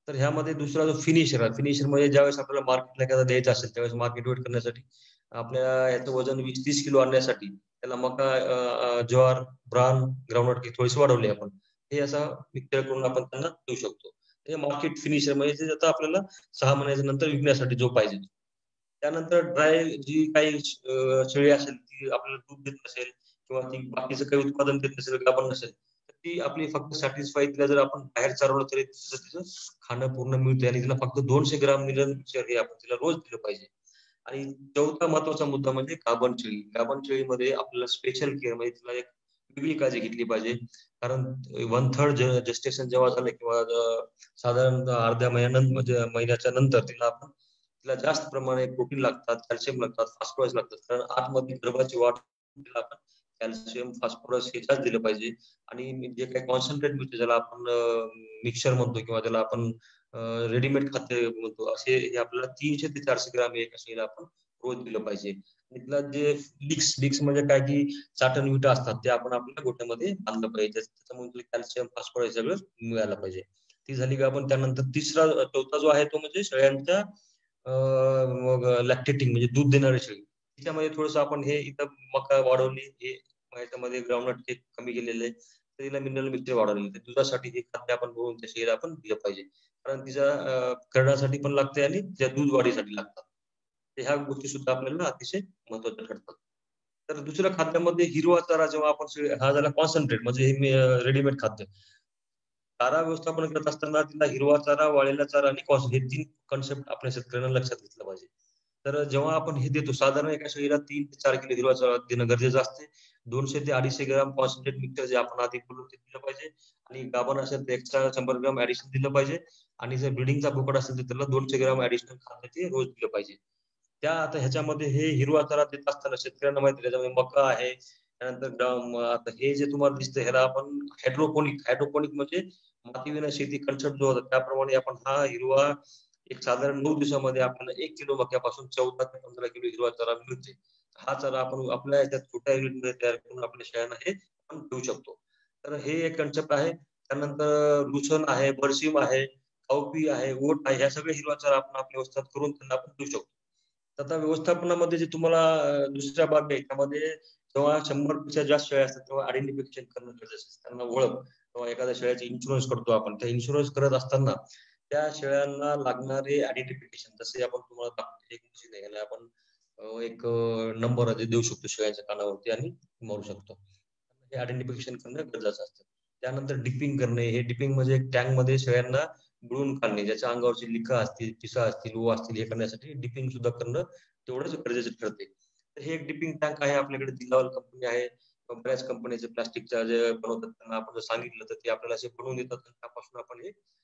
तर ह्यामध्ये दुसरा जो फिनिशर आहे, फिनिशर म्हणजे ज्यावेळेस आपल्याला मार्केटला एखादा द्यायचा असेल त्यावेळेस मार्केट वेट करण्यासाठी आपल्याला याचं वजन वीस तीस किलो आणण्यासाठी त्याला मका, ज्वार, ब्रान, ग्राउंडनट थोडीशी वाढवली आपण, हे असा मिक्सचर करून आपण त्यांना देऊ शकतो. हे मार्केट फिनिशर म्हणजे आता आपल्याला सहा महिन्याच्या नंतर विकण्यासाठी जो पाहिजे. त्यानंतर ड्राय जी काही शेळी असेल ती आपल्याला दूध देत नसेल किंवा ती बाकीचं काही उत्पादन देत नसेल, गाभण नसेल, तर ती आपली फक्त सॅटिस्फाय तिला जर आपण बाहेर चारवलं तरी तिचं खाणं पूर्ण मिळते आणि तिला फक्त दोनशे ग्राम मिलन हे आपण तिला रोज दिलं पाहिजे. आणि चौथा महत्वाचा मुद्दा म्हणजे गाभण शेळी. गाभण शेळीमध्ये आपल्याला स्पेशल केअर म्हणजे तिला एक वेगळी काळजी घेतली पाहिजे. कारण वन थर्ड जस्टेशन जेव्हा झालं किंवा साधारण अर्ध्या महिन्यानंतर म्हणजे महिन्याच्या नंतर तिला आपण तिला जास्त प्रमाणे प्रोटीन लागतात, कॅल्शियम लागतात, फॉस्फरस लागतात. कारण आतमध्ये गर्भाची वाढ तिला आपण कॅल्शियम, फॉस्फरस हे जास्त दिलं पाहिजे. आणि जे काही कॉन्सन्ट्रेट मिळते ज्याला आपण मिक्सर म्हणतो किंवा त्याला आपण रेडीमेड खाद्य म्हणतो, असे हे आपल्याला तीनशे ते चारशे ग्राम एक असे आपण रोज दिलं पाहिजे. तिथला जे लिक्स लिक्स म्हणजे काय की चाटण विटा असतात ते आपण आपल्या गोठ्यामध्ये बांधलं पाहिजे. त्याच्यामुळे कॅल्शियम, फॉस्फरस सगळं मिळालं पाहिजे. ती झाली का आपण त्यानंतर तिसरा चौथा जो आहे तो म्हणजे शेळ्यांच्या मग लॅक्टेटिंग म्हणजे दूध देणारी शेळी. त्याच्यामध्ये थोडस आपण हे इथं मका वाढवली, हे याच्यामध्ये ग्राउंडनट हे कमी केलेले, तर तिला मिनरल मिक्सचर वाढवलेले, दुधासाठी हे खाद्य आपण बनवून त्या शेळीला आपण दिलं पाहिजे. कारण तिच्या करण्यासाठी पण लागते आणि त्या दूध वाढीसाठी लागतात. ह्या गोष्टी सुद्धा आपल्याला अतिशय महत्वाच्या ठरतात. तर दुसऱ्या खाद्यामध्ये हिरवा चारा जेव्हा आपण हा झाला कॉन्सन्ट्रेट म्हणजे हे रेडीमेड खाद्य. चारा व्यवस्थापन करत असताना तिला हिरवा चारा, वाळलेला चारा आणि कॉन्सन्ट्रेट हे तीन कॉन्सेप्ट आपल्या शेतकऱ्यांना लक्षात घेतलं पाहिजे. तर जेव्हा आपण हे देतो साधारण एका शेळीला तीन ते चार किलो हिरवा चारा देणं गरजेचं असते. दोनशे ते अडीचशे ग्राम कॉन्सन्ट्रेट मिक्सचर जे आपण आधी बोललो ते दिलं पाहिजे. आणि गाभण असेल तर एक्स्ट्रा शंभर ग्राम ऍडिशनल दिलं पाहिजे. आणि जर ब्रिडिंगचा बोकड असेल तर त्याला दोनशे ग्राम ऍडिशनल खाद्य ते रोज दिलं पाहिजे. त्या आता ह्याच्यामध्ये हे हिरवा चारा देत असताना शेतकऱ्यांना माहिती त्याच्यामध्ये मका आहे, त्यानंतर आता हे जे तुम्हाला दिसतं ह्याला आपण हायड्रोपोनिक हायड्रोपोनिक म्हणजे मातीविना शेती कन्सेप्ट जो होता त्याप्रमाणे आपण हा हिरवा एक साधारण नऊ दिवसामध्ये आपल्याला एक किलो मक्यापासून चौदा ते पंधरा किलो हिरवा चारा मिळते. हा चारा आपण आपल्या याच्यात छोट्या युनिटमध्ये तयार करून आपल्या शेळ्यांना हे आपण देऊ शकतो. तर हे एक कन्सेप्ट आहे. त्यानंतर लुसन आहे, बरसीम आहे, काउपी आहे, ओट आहे, ह्या सगळ्या हिरवा चारा आपण आपल्या व्यवस्थात करून त्यांना आपण देऊ शकतो. आता व्यवस्थापनामध्ये जे तुम्हाला दुसऱ्या बाब आहे त्यामध्ये जेव्हा शंभर पेक्षा जास्त शेळ्या असतात तेव्हा आयडेंटिफिकेशन करणं गरजेचं असतं. त्यांना ओळख किंवा एखाद्या शेळ्याचे इन्शुरन्स करतो आपण, त्या इन्शुरन्स करत असताना त्या शेळ्यांना लागणारे आयडेंटिफिकेशन जसे आपण तुम्हाला दाखवतो आपण एक नंबर देऊ शकतो शेळ्यांच्या कानावरती आणि मारू शकतो. हे आयडेंटिफिकेशन करणं गरजेचं असतं. त्यानंतर डिपिंग करणे, हे डिपिंग म्हणजे एक टँक मध्ये शेळ्यांना बुडवून काढणे, ज्याच्या अंगावरची लिखा असतील, पिसा असतील, ऊ असतील, हे करण्यासाठी डिपिंग सुद्धा करणं तेवढंच गरजेचं ठरते. तर हे एक डिपिंग टँक आहे आपल्याकडे, दिलावल कंपनी आहे. बऱ्याच कंपनीचे प्लास्टिकच्या जे बनवतात त्यांना आपण जर सांगितलं तर ते आपल्याला असे बनवून देतात. त्यापासून आपण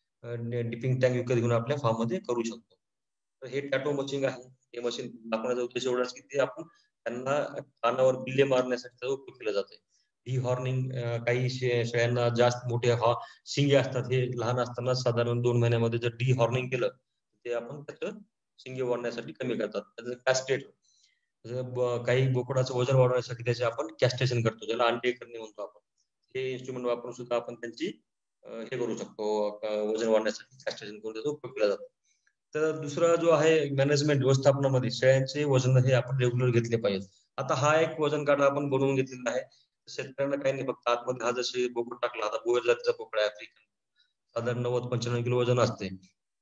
हे डिपिंग टँक विकत घेऊन आपल्या फार्म मध्ये करू शकतो. तर हे टॅटो मशीन आहे. हे मशीन दाखवण्याचा उद्देश एवढाच की ते आपण त्यांना कानावर बिल्ले मारण्यासाठी उपयोग केला जातो. डी हॉर्निंग, काही शेळ्यांना जास्त मोठे शिंगे असतात, हे लहान असताना साधारण दोन महिन्यामध्ये जर डी हॉर्निंग केलं ते आपण त्याचं शिंगे वाढण्यासाठी कमी करतात. त्याचं कॅस्टेट, काही बोकडाचं वजन वाढवण्यासाठी त्याचे आपण कॅस्टेशन करतो, ज्याला अंडे करणे म्हणतो आपण. हे इन्स्ट्रुमेंट वापरून सुद्धा आपण त्यांची हे करू शकतो, वजन वाढण्यासाठी कॅस्टेशन करून त्याचा उपयोग केला जातो. तर दुसरा जो आहे मॅनेजमेंट व्यवस्थापनामध्ये शेळ्यांचे वजन हे आपण रेग्युलर घेतले पाहिजे. आता हा एक वजन काटा आपण बनवून घेतलेला आहे. शेतकऱ्यांना काही नाही, फक्त आतमध्ये हा जसे बोकड टाकला, आता बोयर जातीचा बोकड आहे आफ्रिकन, साधारण नव्वद पंच्याण्णव किलो वजन असते.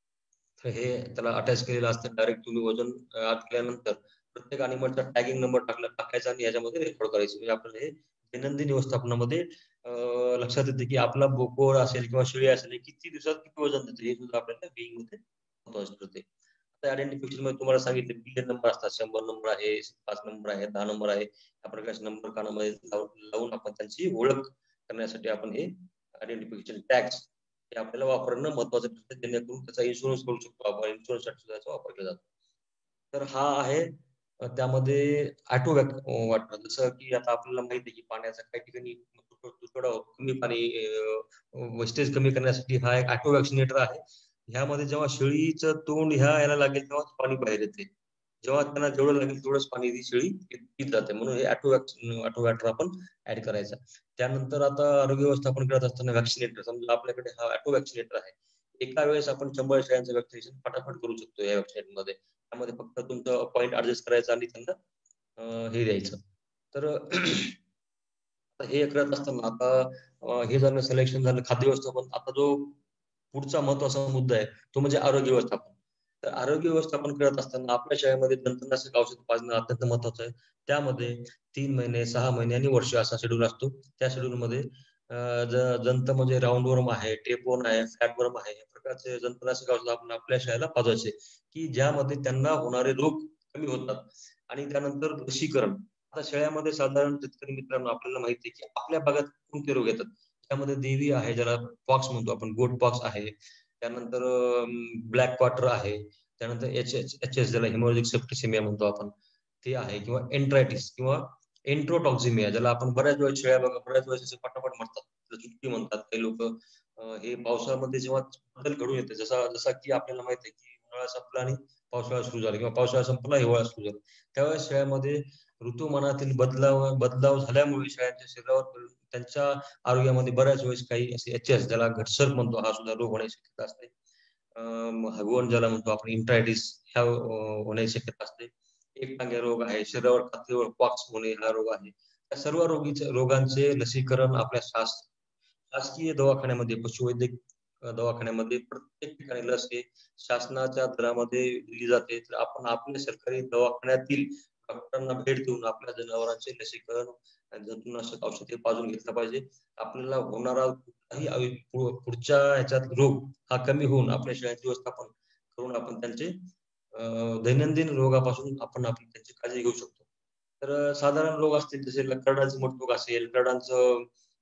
तर हे त्याला अटॅच केलेलं असतं. डायरेक्ट तुम्ही वजन आत केल्यानंतर प्रत्येक अॅनिमलचा टॅगिंग नंबर टाकला टाकायचा आणि याच्यामध्ये रेकॉर्ड करायचं. म्हणजे आपल्याला हे दैनंदिन व्यवस्थापनामध्ये लक्षात येते की आपला बोकड असेल किंवा शेळी असेल किती दिवसात किती वजन देते, हे सुद्धा आपल्याला बिलिंग मध्ये महत्वाचं ठरते. आता आयडेंटिफिकेशन मध्ये तुम्हाला सांगितलं बिलियन नंबर असतात, शंभर नंबर आहे, पाच नंबर आहे, दहा नंबर आहे, या प्रकारचे नंबर कानामध्ये लावून आपण त्यांची ओळख करण्यासाठी आपण हे आयडेंटिफिकेशन टॅग्स हे आपल्याला वापरणं महत्वाचं ठरतं. जेणेकरून त्याचा इन्शुरन्स करू शकतो आपण, इन्शुरन्स साठी सुद्धा त्याचा वापर केला जातो. तर हा आहे त्यामध्ये ऑटो वॉटर. जसं की आता आपल्याला माहिती आहे की पाण्याचा काही ठिकाणी तुटवडा होतो, कमी पाणी वेस्टेज कमी करण्यासाठी हा एक ऑटो वॅक्सिनेटर आहे. ह्यामध्ये जेव्हा शेळीचं तोंड ह्या यायला लागेल तेव्हा पाणी बाहेर येते, जेव्हा त्यांना जेवढं लागेल तेवढंच पाणी ती शेळी पित जाते. म्हणून हे ऑटो ऑटो वॅटर आपण ऍड करायचा. त्यानंतर आता आरोग्य व्यवस्थापन करत असताना वॅक्सिनेटर, समजा आपल्याकडे हा ऑटो वॅक्सिनेटर आहे, एका वेळेस आपण शंभर शेळ्यांचं वॅक्सिनेशन फटाफट करू शकतो या वेबसाईटमध्ये. त्यामध्ये फक्त तुमचं पॉईंट ऍडजस्ट करायचं आणि त्यांना हे द्यायचं. तर हे करत असताना आता हे झालं सिलेक्शन झालं खाद्य व्यवस्थापन. आता जो पुढचा महत्वाचा मुद्दा आहे तो म्हणजे आरोग्य व्यवस्थापन. तर आरोग्य व्यवस्थापन करत असताना आपल्या शाळेमध्ये जंतुनाशक औषध पाजणं अत्यंत महत्वाचं आहे. त्यामध्ये तीन महिने सहा महिने आणि वर्ष असा शेड्यूल असतो. त्या शेड्यूलमध्ये जंत म्हणजे राऊंडवर्म आहे, टेपवर्म आहे, फॅटवर्म आहे, या प्रकारचे जंतुनाशक औषध आपण आपल्या शाळेला पाजवायचे की ज्यामध्ये त्यांना होणारे रोग कमी होतात. आणि त्यानंतर लसीकरण. आता शेळ्यामध्ये साधारण शेतकरी मित्रांनो आपल्याला माहिती आहे की आपल्या भागात कोणते रोग येतात. त्यामध्ये देवी आहे, ज्याला पॉक्स म्हणतो आपण, गोट पॉक्स आहे, त्यानंतर ब्लॅक क्वार्टर आहे, त्यानंतर एच एच एच एस ज्याला हिमोरॅजिक सेप्टिसिमिया म्हणतो आपण ते आहे, किंवा एन्ट्रायटिस किंवा एन्ट्रोटॉक्झिमिया ज्याला आपण बऱ्याच वेळेस शेळ्या बघा बऱ्याच वेळेस पटापट म्हणतात, चुटकी म्हणतात काही लोक. हे पावसाळ्यामध्ये जेव्हा बदल घडून येते, जसा जसा की आपल्याला माहिती आहे की उन्हाळा संपला आणि पावसाळा सुरू झाला किंवा पावसाळा संपला हिवाळा सुरू झाला, त्यावेळेस शेळ्यामध्ये ऋतुमानातील बदलाव बदलाव झाल्यामुळे शेळ्यांच्या शरीरावर त्यांच्या आरोग्यामध्ये बऱ्याच वेळेस काही असे एच एस ज्याला घटसर्प म्हणतो हा सुद्धा रोग होण्याची शक्यता असते. हगवण ज्याला म्हणतो आपण इंट्रायटिस ह्या होण्याची शक्यता असते. एक टांग्या रोग आहे, शरीरावर कातळीवर पॉक्स होणे हा रोग आहे. या सर्व रोगीचे रोगांचे लसीकरण आपल्या शास शासकीय दवाखान्यामध्ये, पशुवैद्यक दवाखान्यामध्ये प्रत्येक ठिकाणी लस हे शासनाच्या दरामध्ये दिली जाते. तर आपण आपल्या सरकारी दवाखान्यातील डॉक्टरांना भेट देऊन आपल्या जनावरांचे लसीकरण जंतुनाशक औषधे पाजून घेतलं पाहिजे. आपल्याला होणारा कुठलाही पुढच्या ह्याच्यात रोग हा कमी होऊन आपल्या शेळ्यांचे व्यवस्थापन करून आपण त्यांचे दैनंदिन रोगापासून आपण आपली त्यांची काळजी घेऊ शकतो. तर साधारण रोग असतील जसे करडांचं मोठरोग असेल, करडांचं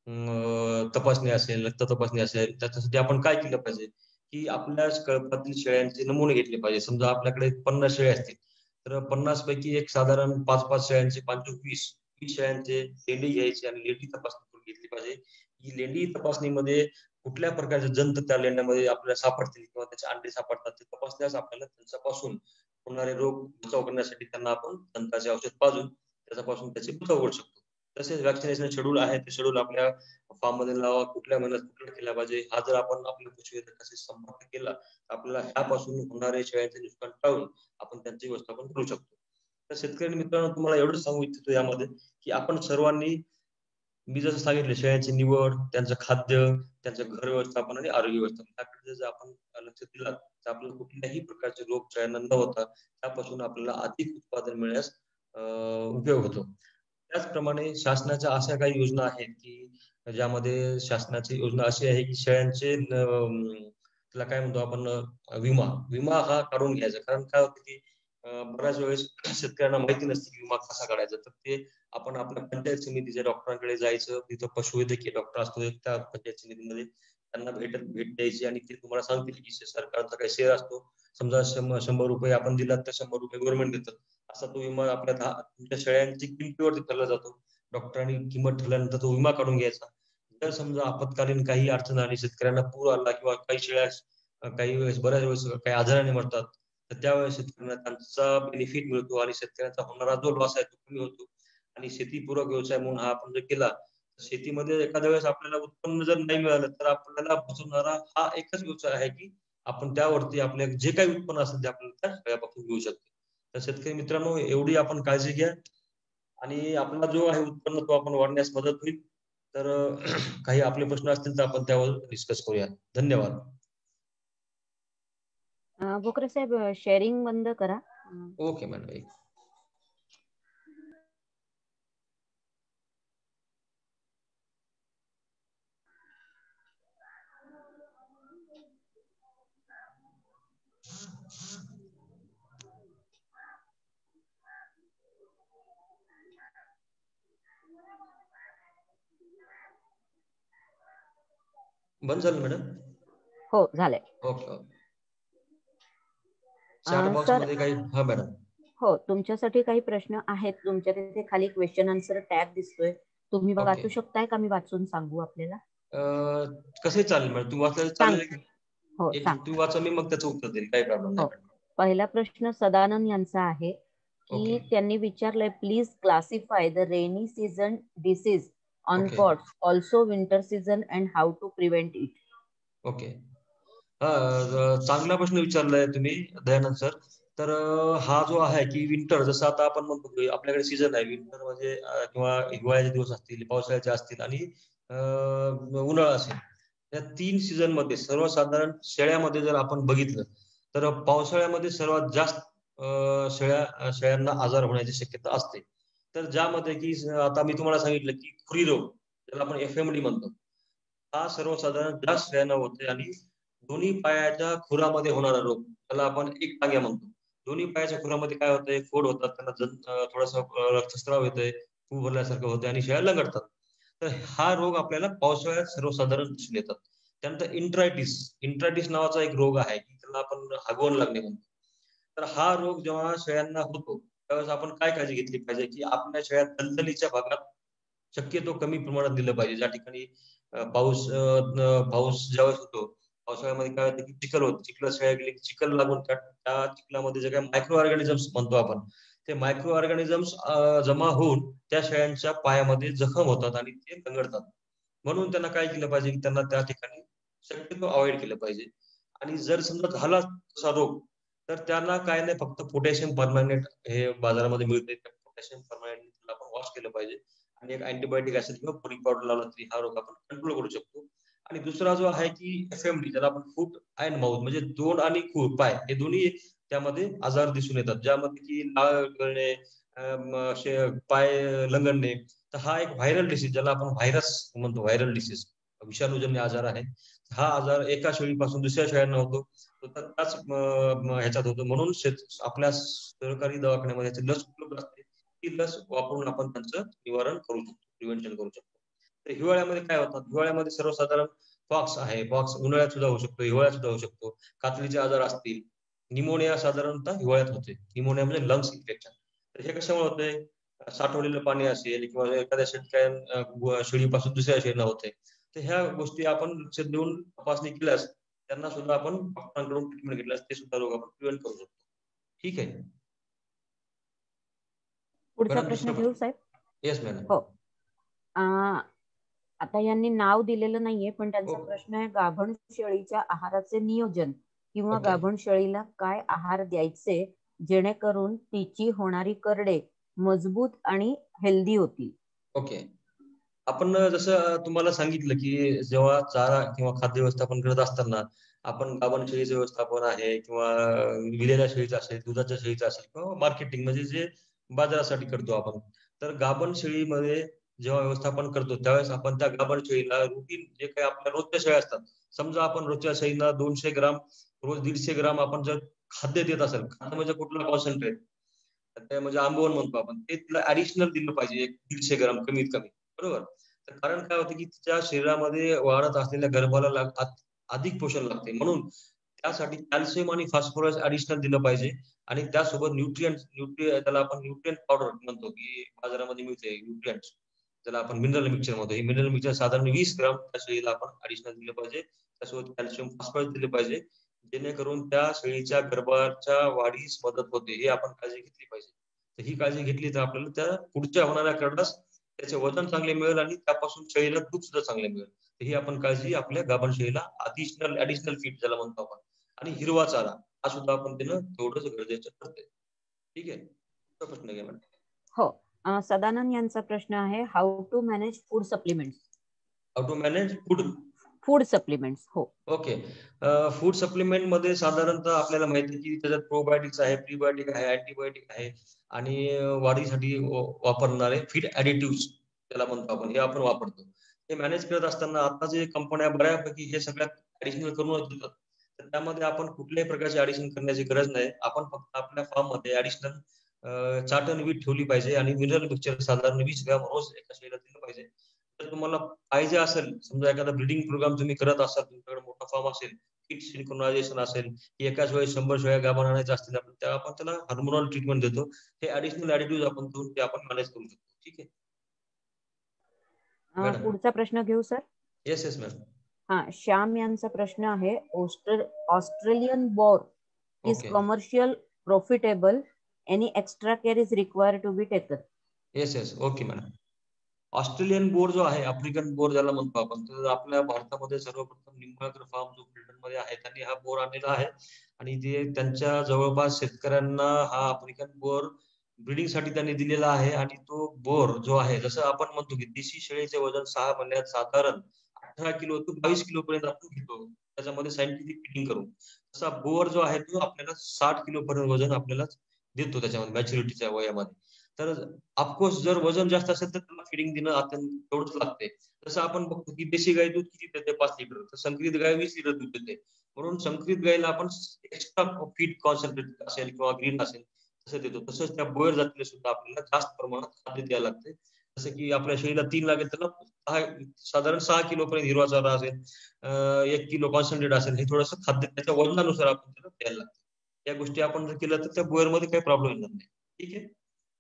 तपासणी असेल, रक्त तपासणी असेल, त्याच्यासाठी आपण काय केलं पाहिजे की आपल्या कळपातील शेळ्यांचे नमुने घेतले पाहिजे. समजा आपल्याकडे पन्नास शेळ्या असतील तर पन्नास पैकी एक साधारण पाच पाच शेळ्यांचे पाच वीस वीस शेळ्यांचे लेंडी घ्यायची आणि लेंडी तपासणी करून घेतली पाहिजे. ही लेंडी तपासणीमध्ये कुठल्या प्रकारचे जंत त्या लेंड्यामध्ये आपल्याला सापडतील किंवा त्याचे अंडे सापडतात ते तपासल्यास आपल्याला त्यांच्यापासून होणारे रोग बचाव करण्यासाठी त्यांना आपण जंताचे औषध पाजून त्याच्यापासून त्याचे बचाव करू शकतो. तसेच वॅक्सिनेशन शेड्यूल आहे, ते शेड्यूल आपल्या फार्म मध्ये लावा, कुठल्या महिन्यात कुठलं केला पाहिजे. हा जर आपण आपल्या पशुवैद्यकाशी संपर्क केला तर आपल्याला ह्यापासून होणारे शेळ्यांचे नुकसान टाळून आपण त्यांचे व्यवस्थापन करू शकतो. तर शेतकरी मित्रांनो तुम्हाला एवढंच सांगू इच्छितो यामध्ये की आपण सर्वांनी मी जसं सांगितलं शेळ्यांची निवड, त्यांचं खाद्य, त्यांचं घर व्यवस्थापन आणि आरोग्य व्यवस्थापन याकडे जर आपण लक्ष दिलं तर आपल्याला कुठल्याही प्रकारचे रोग शेळ्यांना न होता त्यापासून आपल्याला अधिक उत्पादन मिळण्यास उपयोग होतो. त्याचप्रमाणे शासनाच्या अशा काही योजना आहेत की ज्यामध्ये शासनाची योजना अशी आहे की शेळ्यांचे त्याला काय म्हणतो आपण विमा विमा हा काढून घ्यायचा. कारण काय होतं की बऱ्याच वेळेस शेतकऱ्यांना माहिती नसते की विमा कसा काढायचा. तर ते आपण आपल्या पंचायत समितीच्या डॉक्टरांकडे जायचं, तिथं पशुवैद्यकीय डॉक्टर असतो त्या पंचायत समितीमध्ये त्यांना भेट भेट द्यायची आणि ते तुम्हाला सांगतील की सरकारचा काही शेअर असतो. समजा शंभर शंभर रुपये आपण दिलात तर शंभर रुपये गव्हर्नमेंट देतात. असा तो विमा आपल्या दहा तुमच्या शेळ्यांची किमतीवरती ठरला जातो. डॉक्टरांनी किंमत ठरल्यानंतर तो विमा काढून घ्यायचा. जर समजा आपत्कालीन काही अडचण आली, शेतकऱ्यांना पूर आला किंवा काही शेळ्या काही वेळेस बऱ्याच वेळेस काही आजाराने मरतात तर त्यावेळेस शेतकऱ्यांना त्यांचा बेनिफिट मिळतो आणि शेतकऱ्यांचा होणारा जो लॉस आहे तो कमी होतो. आणि शेतीपूरक व्यवसाय म्हणून हा आपण जर केला शेतीमध्ये एखाद्या वेळेस आपल्याला उत्पन्न जर नाही मिळालं तर आपल्याला बसवणारा हा एकच व्यवसाय आहे की आपण त्यावरती आपल्या जे काही उत्पन्न असेल ते आपल्याला त्या शेळ्यापासून घेऊ शकतो. तर शेतकरी मित्रांनो एवढी आपण काळजी घ्या आणि आपला जो आहे उत्पन्न तो आपण वाढण्यास मदत होईल. तर काही आपले प्रश्न असतील तर आपण त्यावर डिस्कस करूया. धन्यवाद. बोकरे साहेब शेअरिंग बंद करा. Okay madam. बंद झालं मॅडम? हो झालंय. ओके. चॅट बॉक्स मध्ये काही हा मॅडम हो तुमच्यासाठी काही प्रश्न आहेत. तुमच्या तिथे खाली क्वेश्चन आन्सर टॅब दिसतोय, तुम्ही वाचू शकताय का मी वाचून सांगू आपल्याला? कसं चालेल मॅडम, तू वाचलं चालेल? हो तू वाचा, मी मग त्याचं उत्तर देईल, काही प्रॉब्लेम नाही. पहिला प्रश्न सदानंद यांचा आहे की त्यांनी विचारलंय please classify the rainy season disease on pots also winter season and how to prevent it. Okay हा, चांगला प्रश्न विचारलाय तुम्ही दयानंद सर. तर हा जो आहे की विंटर, जसं आता आपण म्हणतो की आपल्याकडे सीझन आहे विंटर म्हणजे किंवा हिवाळ्याचे दिवस असतील, पावसाळ्याचे असतील आणि उन्हाळा असेल, या तीन सीझन मध्ये सर्वसाधारण शेळ्यामध्ये जर आपण बघितलं तर पावसाळ्यामध्ये सर्वात जास्त शेळ्या शेळ्यांना आजार होण्याची शक्यता असते. तर ज्यामध्ये की आता मी तुम्हाला सांगितलं की खुरी रोग, ज्याला आपण एफ एम डी म्हणतो, हा सर्वसाधारण जास्त शेळ्यांना होते. आणि दोन्ही पायाच्या खुरामध्ये होणारा रोग, त्याला आपण एक टांग्या म्हणतो. दोन्ही पायाच्या खुरामध्ये काय होतंय, फोड होतात, त्यांना थोडासा रक्तस्राव येतोय, फू भरल्यासारखं होतंय आणि शेळ्या लंगडतात. तर हा रोग आपल्याला पावसाळ्यात सर्वसाधारण दिसून येतात. त्यानंतर इंट्रायटिस इंट्रायटिस नावाचा एक रोग आहे की त्याला आपण हागवण लागणे म्हणतो. तर हा रोग जेव्हा शेळ्यांना होतो त्यावेळेस आपण काय काळजी घेतली पाहिजे की आपल्या शेळ्या दलदलीच्या भागात शक्यतो कमी प्रमाणात दिलं पाहिजे. ज्या ठिकाणी पाऊस पाऊस ज्यावेळेस होतो पावसाळ्यामध्ये काय होतं की चिखल होतं, चिखल शेळ्या गेली चिखल लागून त्या चिखलामध्ये जे काही मायक्रो ऑर्गॅनिझम्स म्हणतो आपण, ते मायक्रो ऑर्गॅनिझम्स जमा होऊन त्या शेळ्यांच्या पायामध्ये जखम होतात आणि ते लंगडतात. म्हणून त्यांना काय केलं पाहिजे की त्यांना त्या ठिकाणी शक्यतो अवॉइड केलं पाहिजे. आणि जर समजा झाला तसा रोग तर त्यांना काय नाही, फक्त पोटॅशियम परमॅनेंट हे बाजारामध्ये मिळते, पोटॅशियम परमॅनेंट आपण वॉश केलं पाहिजे आणि एक अँटीबायोटिक ऍसिड किंवा बोरिक पावडर लावला तरी हा रोग आपण कंट्रोल करू शकतो. आणि दुसरा जो आहे की एफ एम डी, ज्याला आपण फूट अँड माउथ, म्हणजे तोंड आणि खूर पाय हे दोन्ही त्यामध्ये आजार दिसून येतात, ज्यामध्ये की लाळ गळणे, पाय लंगडणे. तर हा एक व्हायरल डिसीज, ज्याला आपण व्हायरस म्हणतो, व्हायरल डिसीज, विषाणूजन्य आजार आहे. हा आजार एका शेळीपासून दुसऱ्या शेळ्यांना होतो, त्याच ह्याच्यात होतो. म्हणून आपल्या सरकारी दवाखान्यामध्ये याची लस उपलब्ध असते, ती लस वापरून आपण त्यांचं निवारण करू शकतो, प्रिव्हेंशन करू शकतो. तर हिवाळ्यामध्ये काय होतात, हिवाळ्यामध्ये सर्वसाधारण पॉक्स आहे, पॉक्स उन्हाळ्यात सुद्धा होऊ शकतो, हिवाळ्यात सुद्धा होऊ शकतो. कातडीचे आजार असतील, निमोनिया साधारणतः हिवाळ्यात होते, निमोनिया म्हणजे लंग्स इन्फेक्शन. तर हे कशामुळे होते, साठवलेलं पाणी असेल किंवा एखाद्या शेतकऱ्या शेळीपासून दुसऱ्या शेळीला होते. तर ह्या गोष्टी आपण लक्ष देऊन तपासणी केल्यास, त्यांना सुद्धा आपण डॉक्टरांकडून ट्रीटमेंट घेतल्यास ते सुद्धा रोग आपण प्रिव्हेंट करू शकतो. ठीक आहे. पुढचा प्रश्न घेऊ साहेब? Yes madam. हो. आता यांनी नाव दिलेलं नाहीये, पण त्यांचा प्रश्न आहे, गाभण शेळीच्या आहाराचे नियोजन किंवा गाभण शेळीला काय आहार द्यायचे जेणेकरून तिची होणारी करडे मजबूत आणि हेल्दी होतील. ओके. आपण जसं तुम्हाला सांगितलं की जेव्हा चारा किंवा खाद्य व्यवस्थापन करत असताना आपण गाभण शेळीचं व्यवस्थापन आहे किंवा विलेल्या शेळीचं असेल, दुधाच्या शेळीचं असेल किंवा मार्केटिंग म्हणजे जे बाजारासाठी करतो आपण, तर गाभण शेळीमध्ये जेव्हा व्यवस्थापन करतो त्यावेळेस आपण त्या गाभण शेळीला रुटीन जे काही आपल्या रोजच्या शेळ्या असतात, समजा आपण रोजच्या शेळीला दोनशे ग्राम रोज दीडशे ग्राम आपण जर खाद्य देत असेल, खाद्य म्हणजे कुठलं कॉन्सन्ट्रेट, ते म्हणजे आंबवण म्हणतो आपण, ते तिला ऍडिशनल दिलं पाहिजे एक दीडशे ग्राम कमीत कमी, बरोबर. तर कारण काय होतं की तिच्या शरीरामध्ये वाढत असलेल्या गर्भाला अधिक पोषण लागते, म्हणून त्यासाठी कॅल्शियम आणि फॉस्फरस ऍडिशनल दिलं पाहिजे. आणि त्यासोबत न्यूट्रिएंट न्यूट्रिय त्याला आपण न्यूट्रिएंट पावडर म्हणतो की बाजारामध्ये मिळते न्यूट्रिएंट्स, त्याला आपण मिनरल मिक्सचर म्हणतो. हे मिनरल मिक्सचर साधारण वीस ग्राम त्या शेळीला आपण ऍडिशनल दिलं पाहिजे. त्यासोबत कॅल्शियम फॉस्फरस दिले पाहिजे, जेणेकरून त्या शेळीच्या गर्भाच्या वाढीस मदत होते. हे आपण काळजी घेतली पाहिजे. तर ही काळजी घेतली तर आपल्याला त्या पुढच्या होणाऱ्या करडास त्याचे वजन चांगले मिळेल आणि त्यापासून शेळीला दूध सुद्धा चांगले मिळेल. ही आपण काळजी आपल्या गाभण शेळीला ऍडिशनल ऍडिशनल फीड ज्याला म्हणतो आपण, आणि हिरवा चारा हा सुद्धा आपण देणं तेवढंच गरजेचं ठरते. ठीक आहे. प्रश्न घ्या मॅडम. हो, सदानंद यांचा प्रश्न आहे, how to manage food supplements. How to manage food food supplements. हो. ओके. फूड सप्लिमेंट मध्ये साधारणतः आपल्याला माहिती की त्याच्यात प्रोबायोटिक्स आहे, प्रीबायोटिक आहे, अँटीबायोटिक आहे आणि वाढीसाठी वापरणारे फीड ऍडिटिव्ह त्याला म्हणतो आपण, हे आपण वापरतो. हे मॅनेज करत असताना आता जे कंपन्या बऱ्यापैकी हे सगळ्यात ऍडिशनल करूनच देतात. तर त्यामध्ये आपण कुठल्याही प्रकारचे ऍडिशन करण्याची गरज नाही. आपण फक्त आपल्या फार्म मध्ये ऍडिशनल चाटण वीट ठेवली पाहिजे आणि मिनरल मिक्सचर साधारण वीस ग्राम रोज एका शेळीला दिलं पाहिजे. जर तुम्हाला पाहिजे असेल, समजा एखादा ब्रीडिंग प्रोग्राम तुम्ही करत असाल, तुमच्याकडे मोठा फार्म असेल, किट सिंक्रोनायझेशन असेल, की एकाच वेळेस शंभर शेळ्या गाभण आणायच्या असतील, आपण आपण त्याला हार्मोनल ट्रीटमेंट देतो. हे ऍडिशनल ऍडिटिव्ह आपण देऊन ते आपण मॅनेज करू शकतो. ठीक आहे. पुढचा प्रश्न घेऊ सर? Yes yes ma'am. हा, श्याम यांचा प्रश्न आहे, Australian boer is commercial profitable, any extra care is required to be taken. Yes yes okay madam. Australian boer जो आहे, आफ्रिकन बोर ज्याला म्हणतो आपण, तर आपल्या भारतामध्ये सर्वप्रथम निंबाळकर फार्म जो मध्ये आहे त्यांनी हा बोर आणलेला आहे आणि ते त्यांच्या जवळपास शेतकऱ्यांना हा आफ्रिकन बोर ब्रीडिंग साठी त्यांनी दिलेला आहे. आणि तो बोर जो आहे, जसं आपण म्हणतो की देशी शेळीचे वजन सहा महिन्यात साधारण अठरा किलो ते बावीस किलो पर्यंत आपण घेतो त्याच्यामध्ये सायंटिफिक फिडिंग करून, तसा बोर जो आहे तो आपल्याला साठ किलो पर्यंत वजन आपल्याला देतो त्याच्यामध्ये मॅच्युरिटीच्या वयामध्ये. तर ऑफकोर्स जर वजन जास्त असेल तर त्याला फिडिंग देणं अत्यंत तेवढंच लागते. जसं आपण बघतो की देशी गाय दूध किती देते, पाच लिटर, तर संकरित गाय वीस लिटर दूध देते. म्हणून संकरित गायला आपण एक्स्ट्रा फीड कॉन्सन्ट्रेट असेल किंवा ग्रीन असेल तसं देतो. तसंच त्या बोयर जातीला सुद्धा आपल्याला जास्त प्रमाणात खाद्य द्यायला लागते. जसं की आपल्या शेळीला तीन लागेल त्याला साधारण सहा किलो पर्यंत हिरवा चारा असेल, एक किलो कॉन्सन्ट्रेट असेल, हे थोडंसं खाद्य त्याच्या वजनानुसार आपण त्याला द्यायला लागतं. या गोष्टी आपण जर केलं तर त्या बोयर मध्ये काही प्रॉब्लेम येणार नाही. ठीक आहे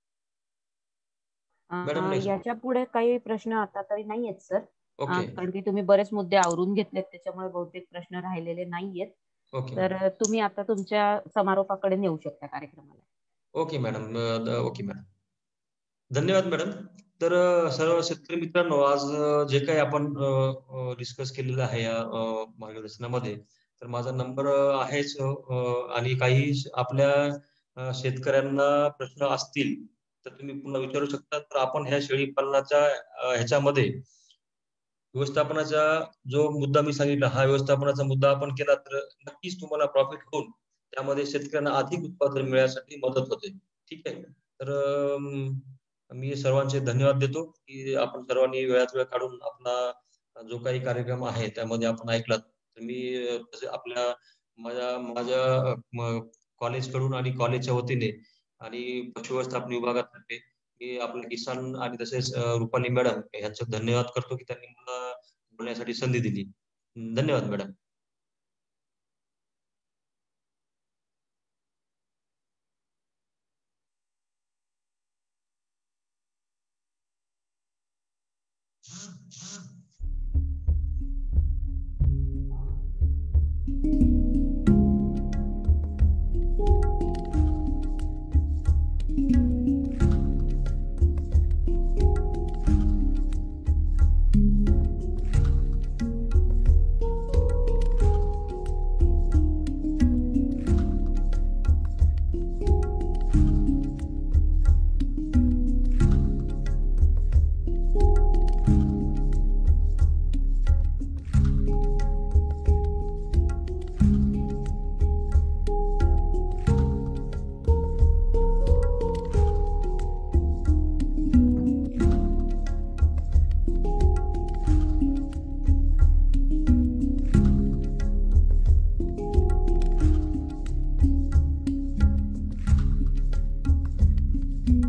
मॅडम. नेक्स्ट. याच्या पुढे काही प्रश्न आता तरी नाहीयेत सर, ओके कारण की तुम्ही बरेच मुद्दे आवरून घेतलेत, त्याच्यामुळे बहुतेक प्रश्न राहिलेले नाहीयेत. ओके तर तुम्ही आता तुमच्या समारोपाकडे नेऊ शकता कार्यक्रमाला. Okay madam. ओके मॅडम, धन्यवाद मॅडम. तर सर्व शेतकरी मित्रांनो, आज जे काही आपण डिस्कस केलेलं आहे या मार्गदर्शनामध्ये, तर माझा नंबर आहेच आणि काही आपल्या शेतकऱ्यांना प्रश्न असतील तर तुम्ही पुन्हा विचारू शकता. तर आपण ह्या शेळी पालनाच्या ह्याच्यामध्ये व्यवस्थापनाचा जो मुद्दा मी सांगितला, हा व्यवस्थापनाचा मुद्दा आपण केला तर नक्कीच तुम्हाला प्रॉफिट होऊन त्यामध्ये शेतकऱ्यांना अधिक उत्पादन मिळण्यासाठी मदत होते. ठीक आहे. तर मी सर्वांचे धन्यवाद देतो की आपण सर्वांनी वेळात वेळ काढून आपला जो काही कार्यक्रम आहे त्यामध्ये आपण ऐकलात. तर मी आपल्या माझ्या माझ्या कॉलेज कडून आणि कॉलेजच्या वतीने आणि पशुव्यवस्थापन विभागातर्फे मी आपल्या किसान आणि तसेच रुपाली मॅडम यांचं धन्यवाद करतो की त्यांनी मला बोलण्यासाठी संधी दिली. धन्यवाद मॅडम.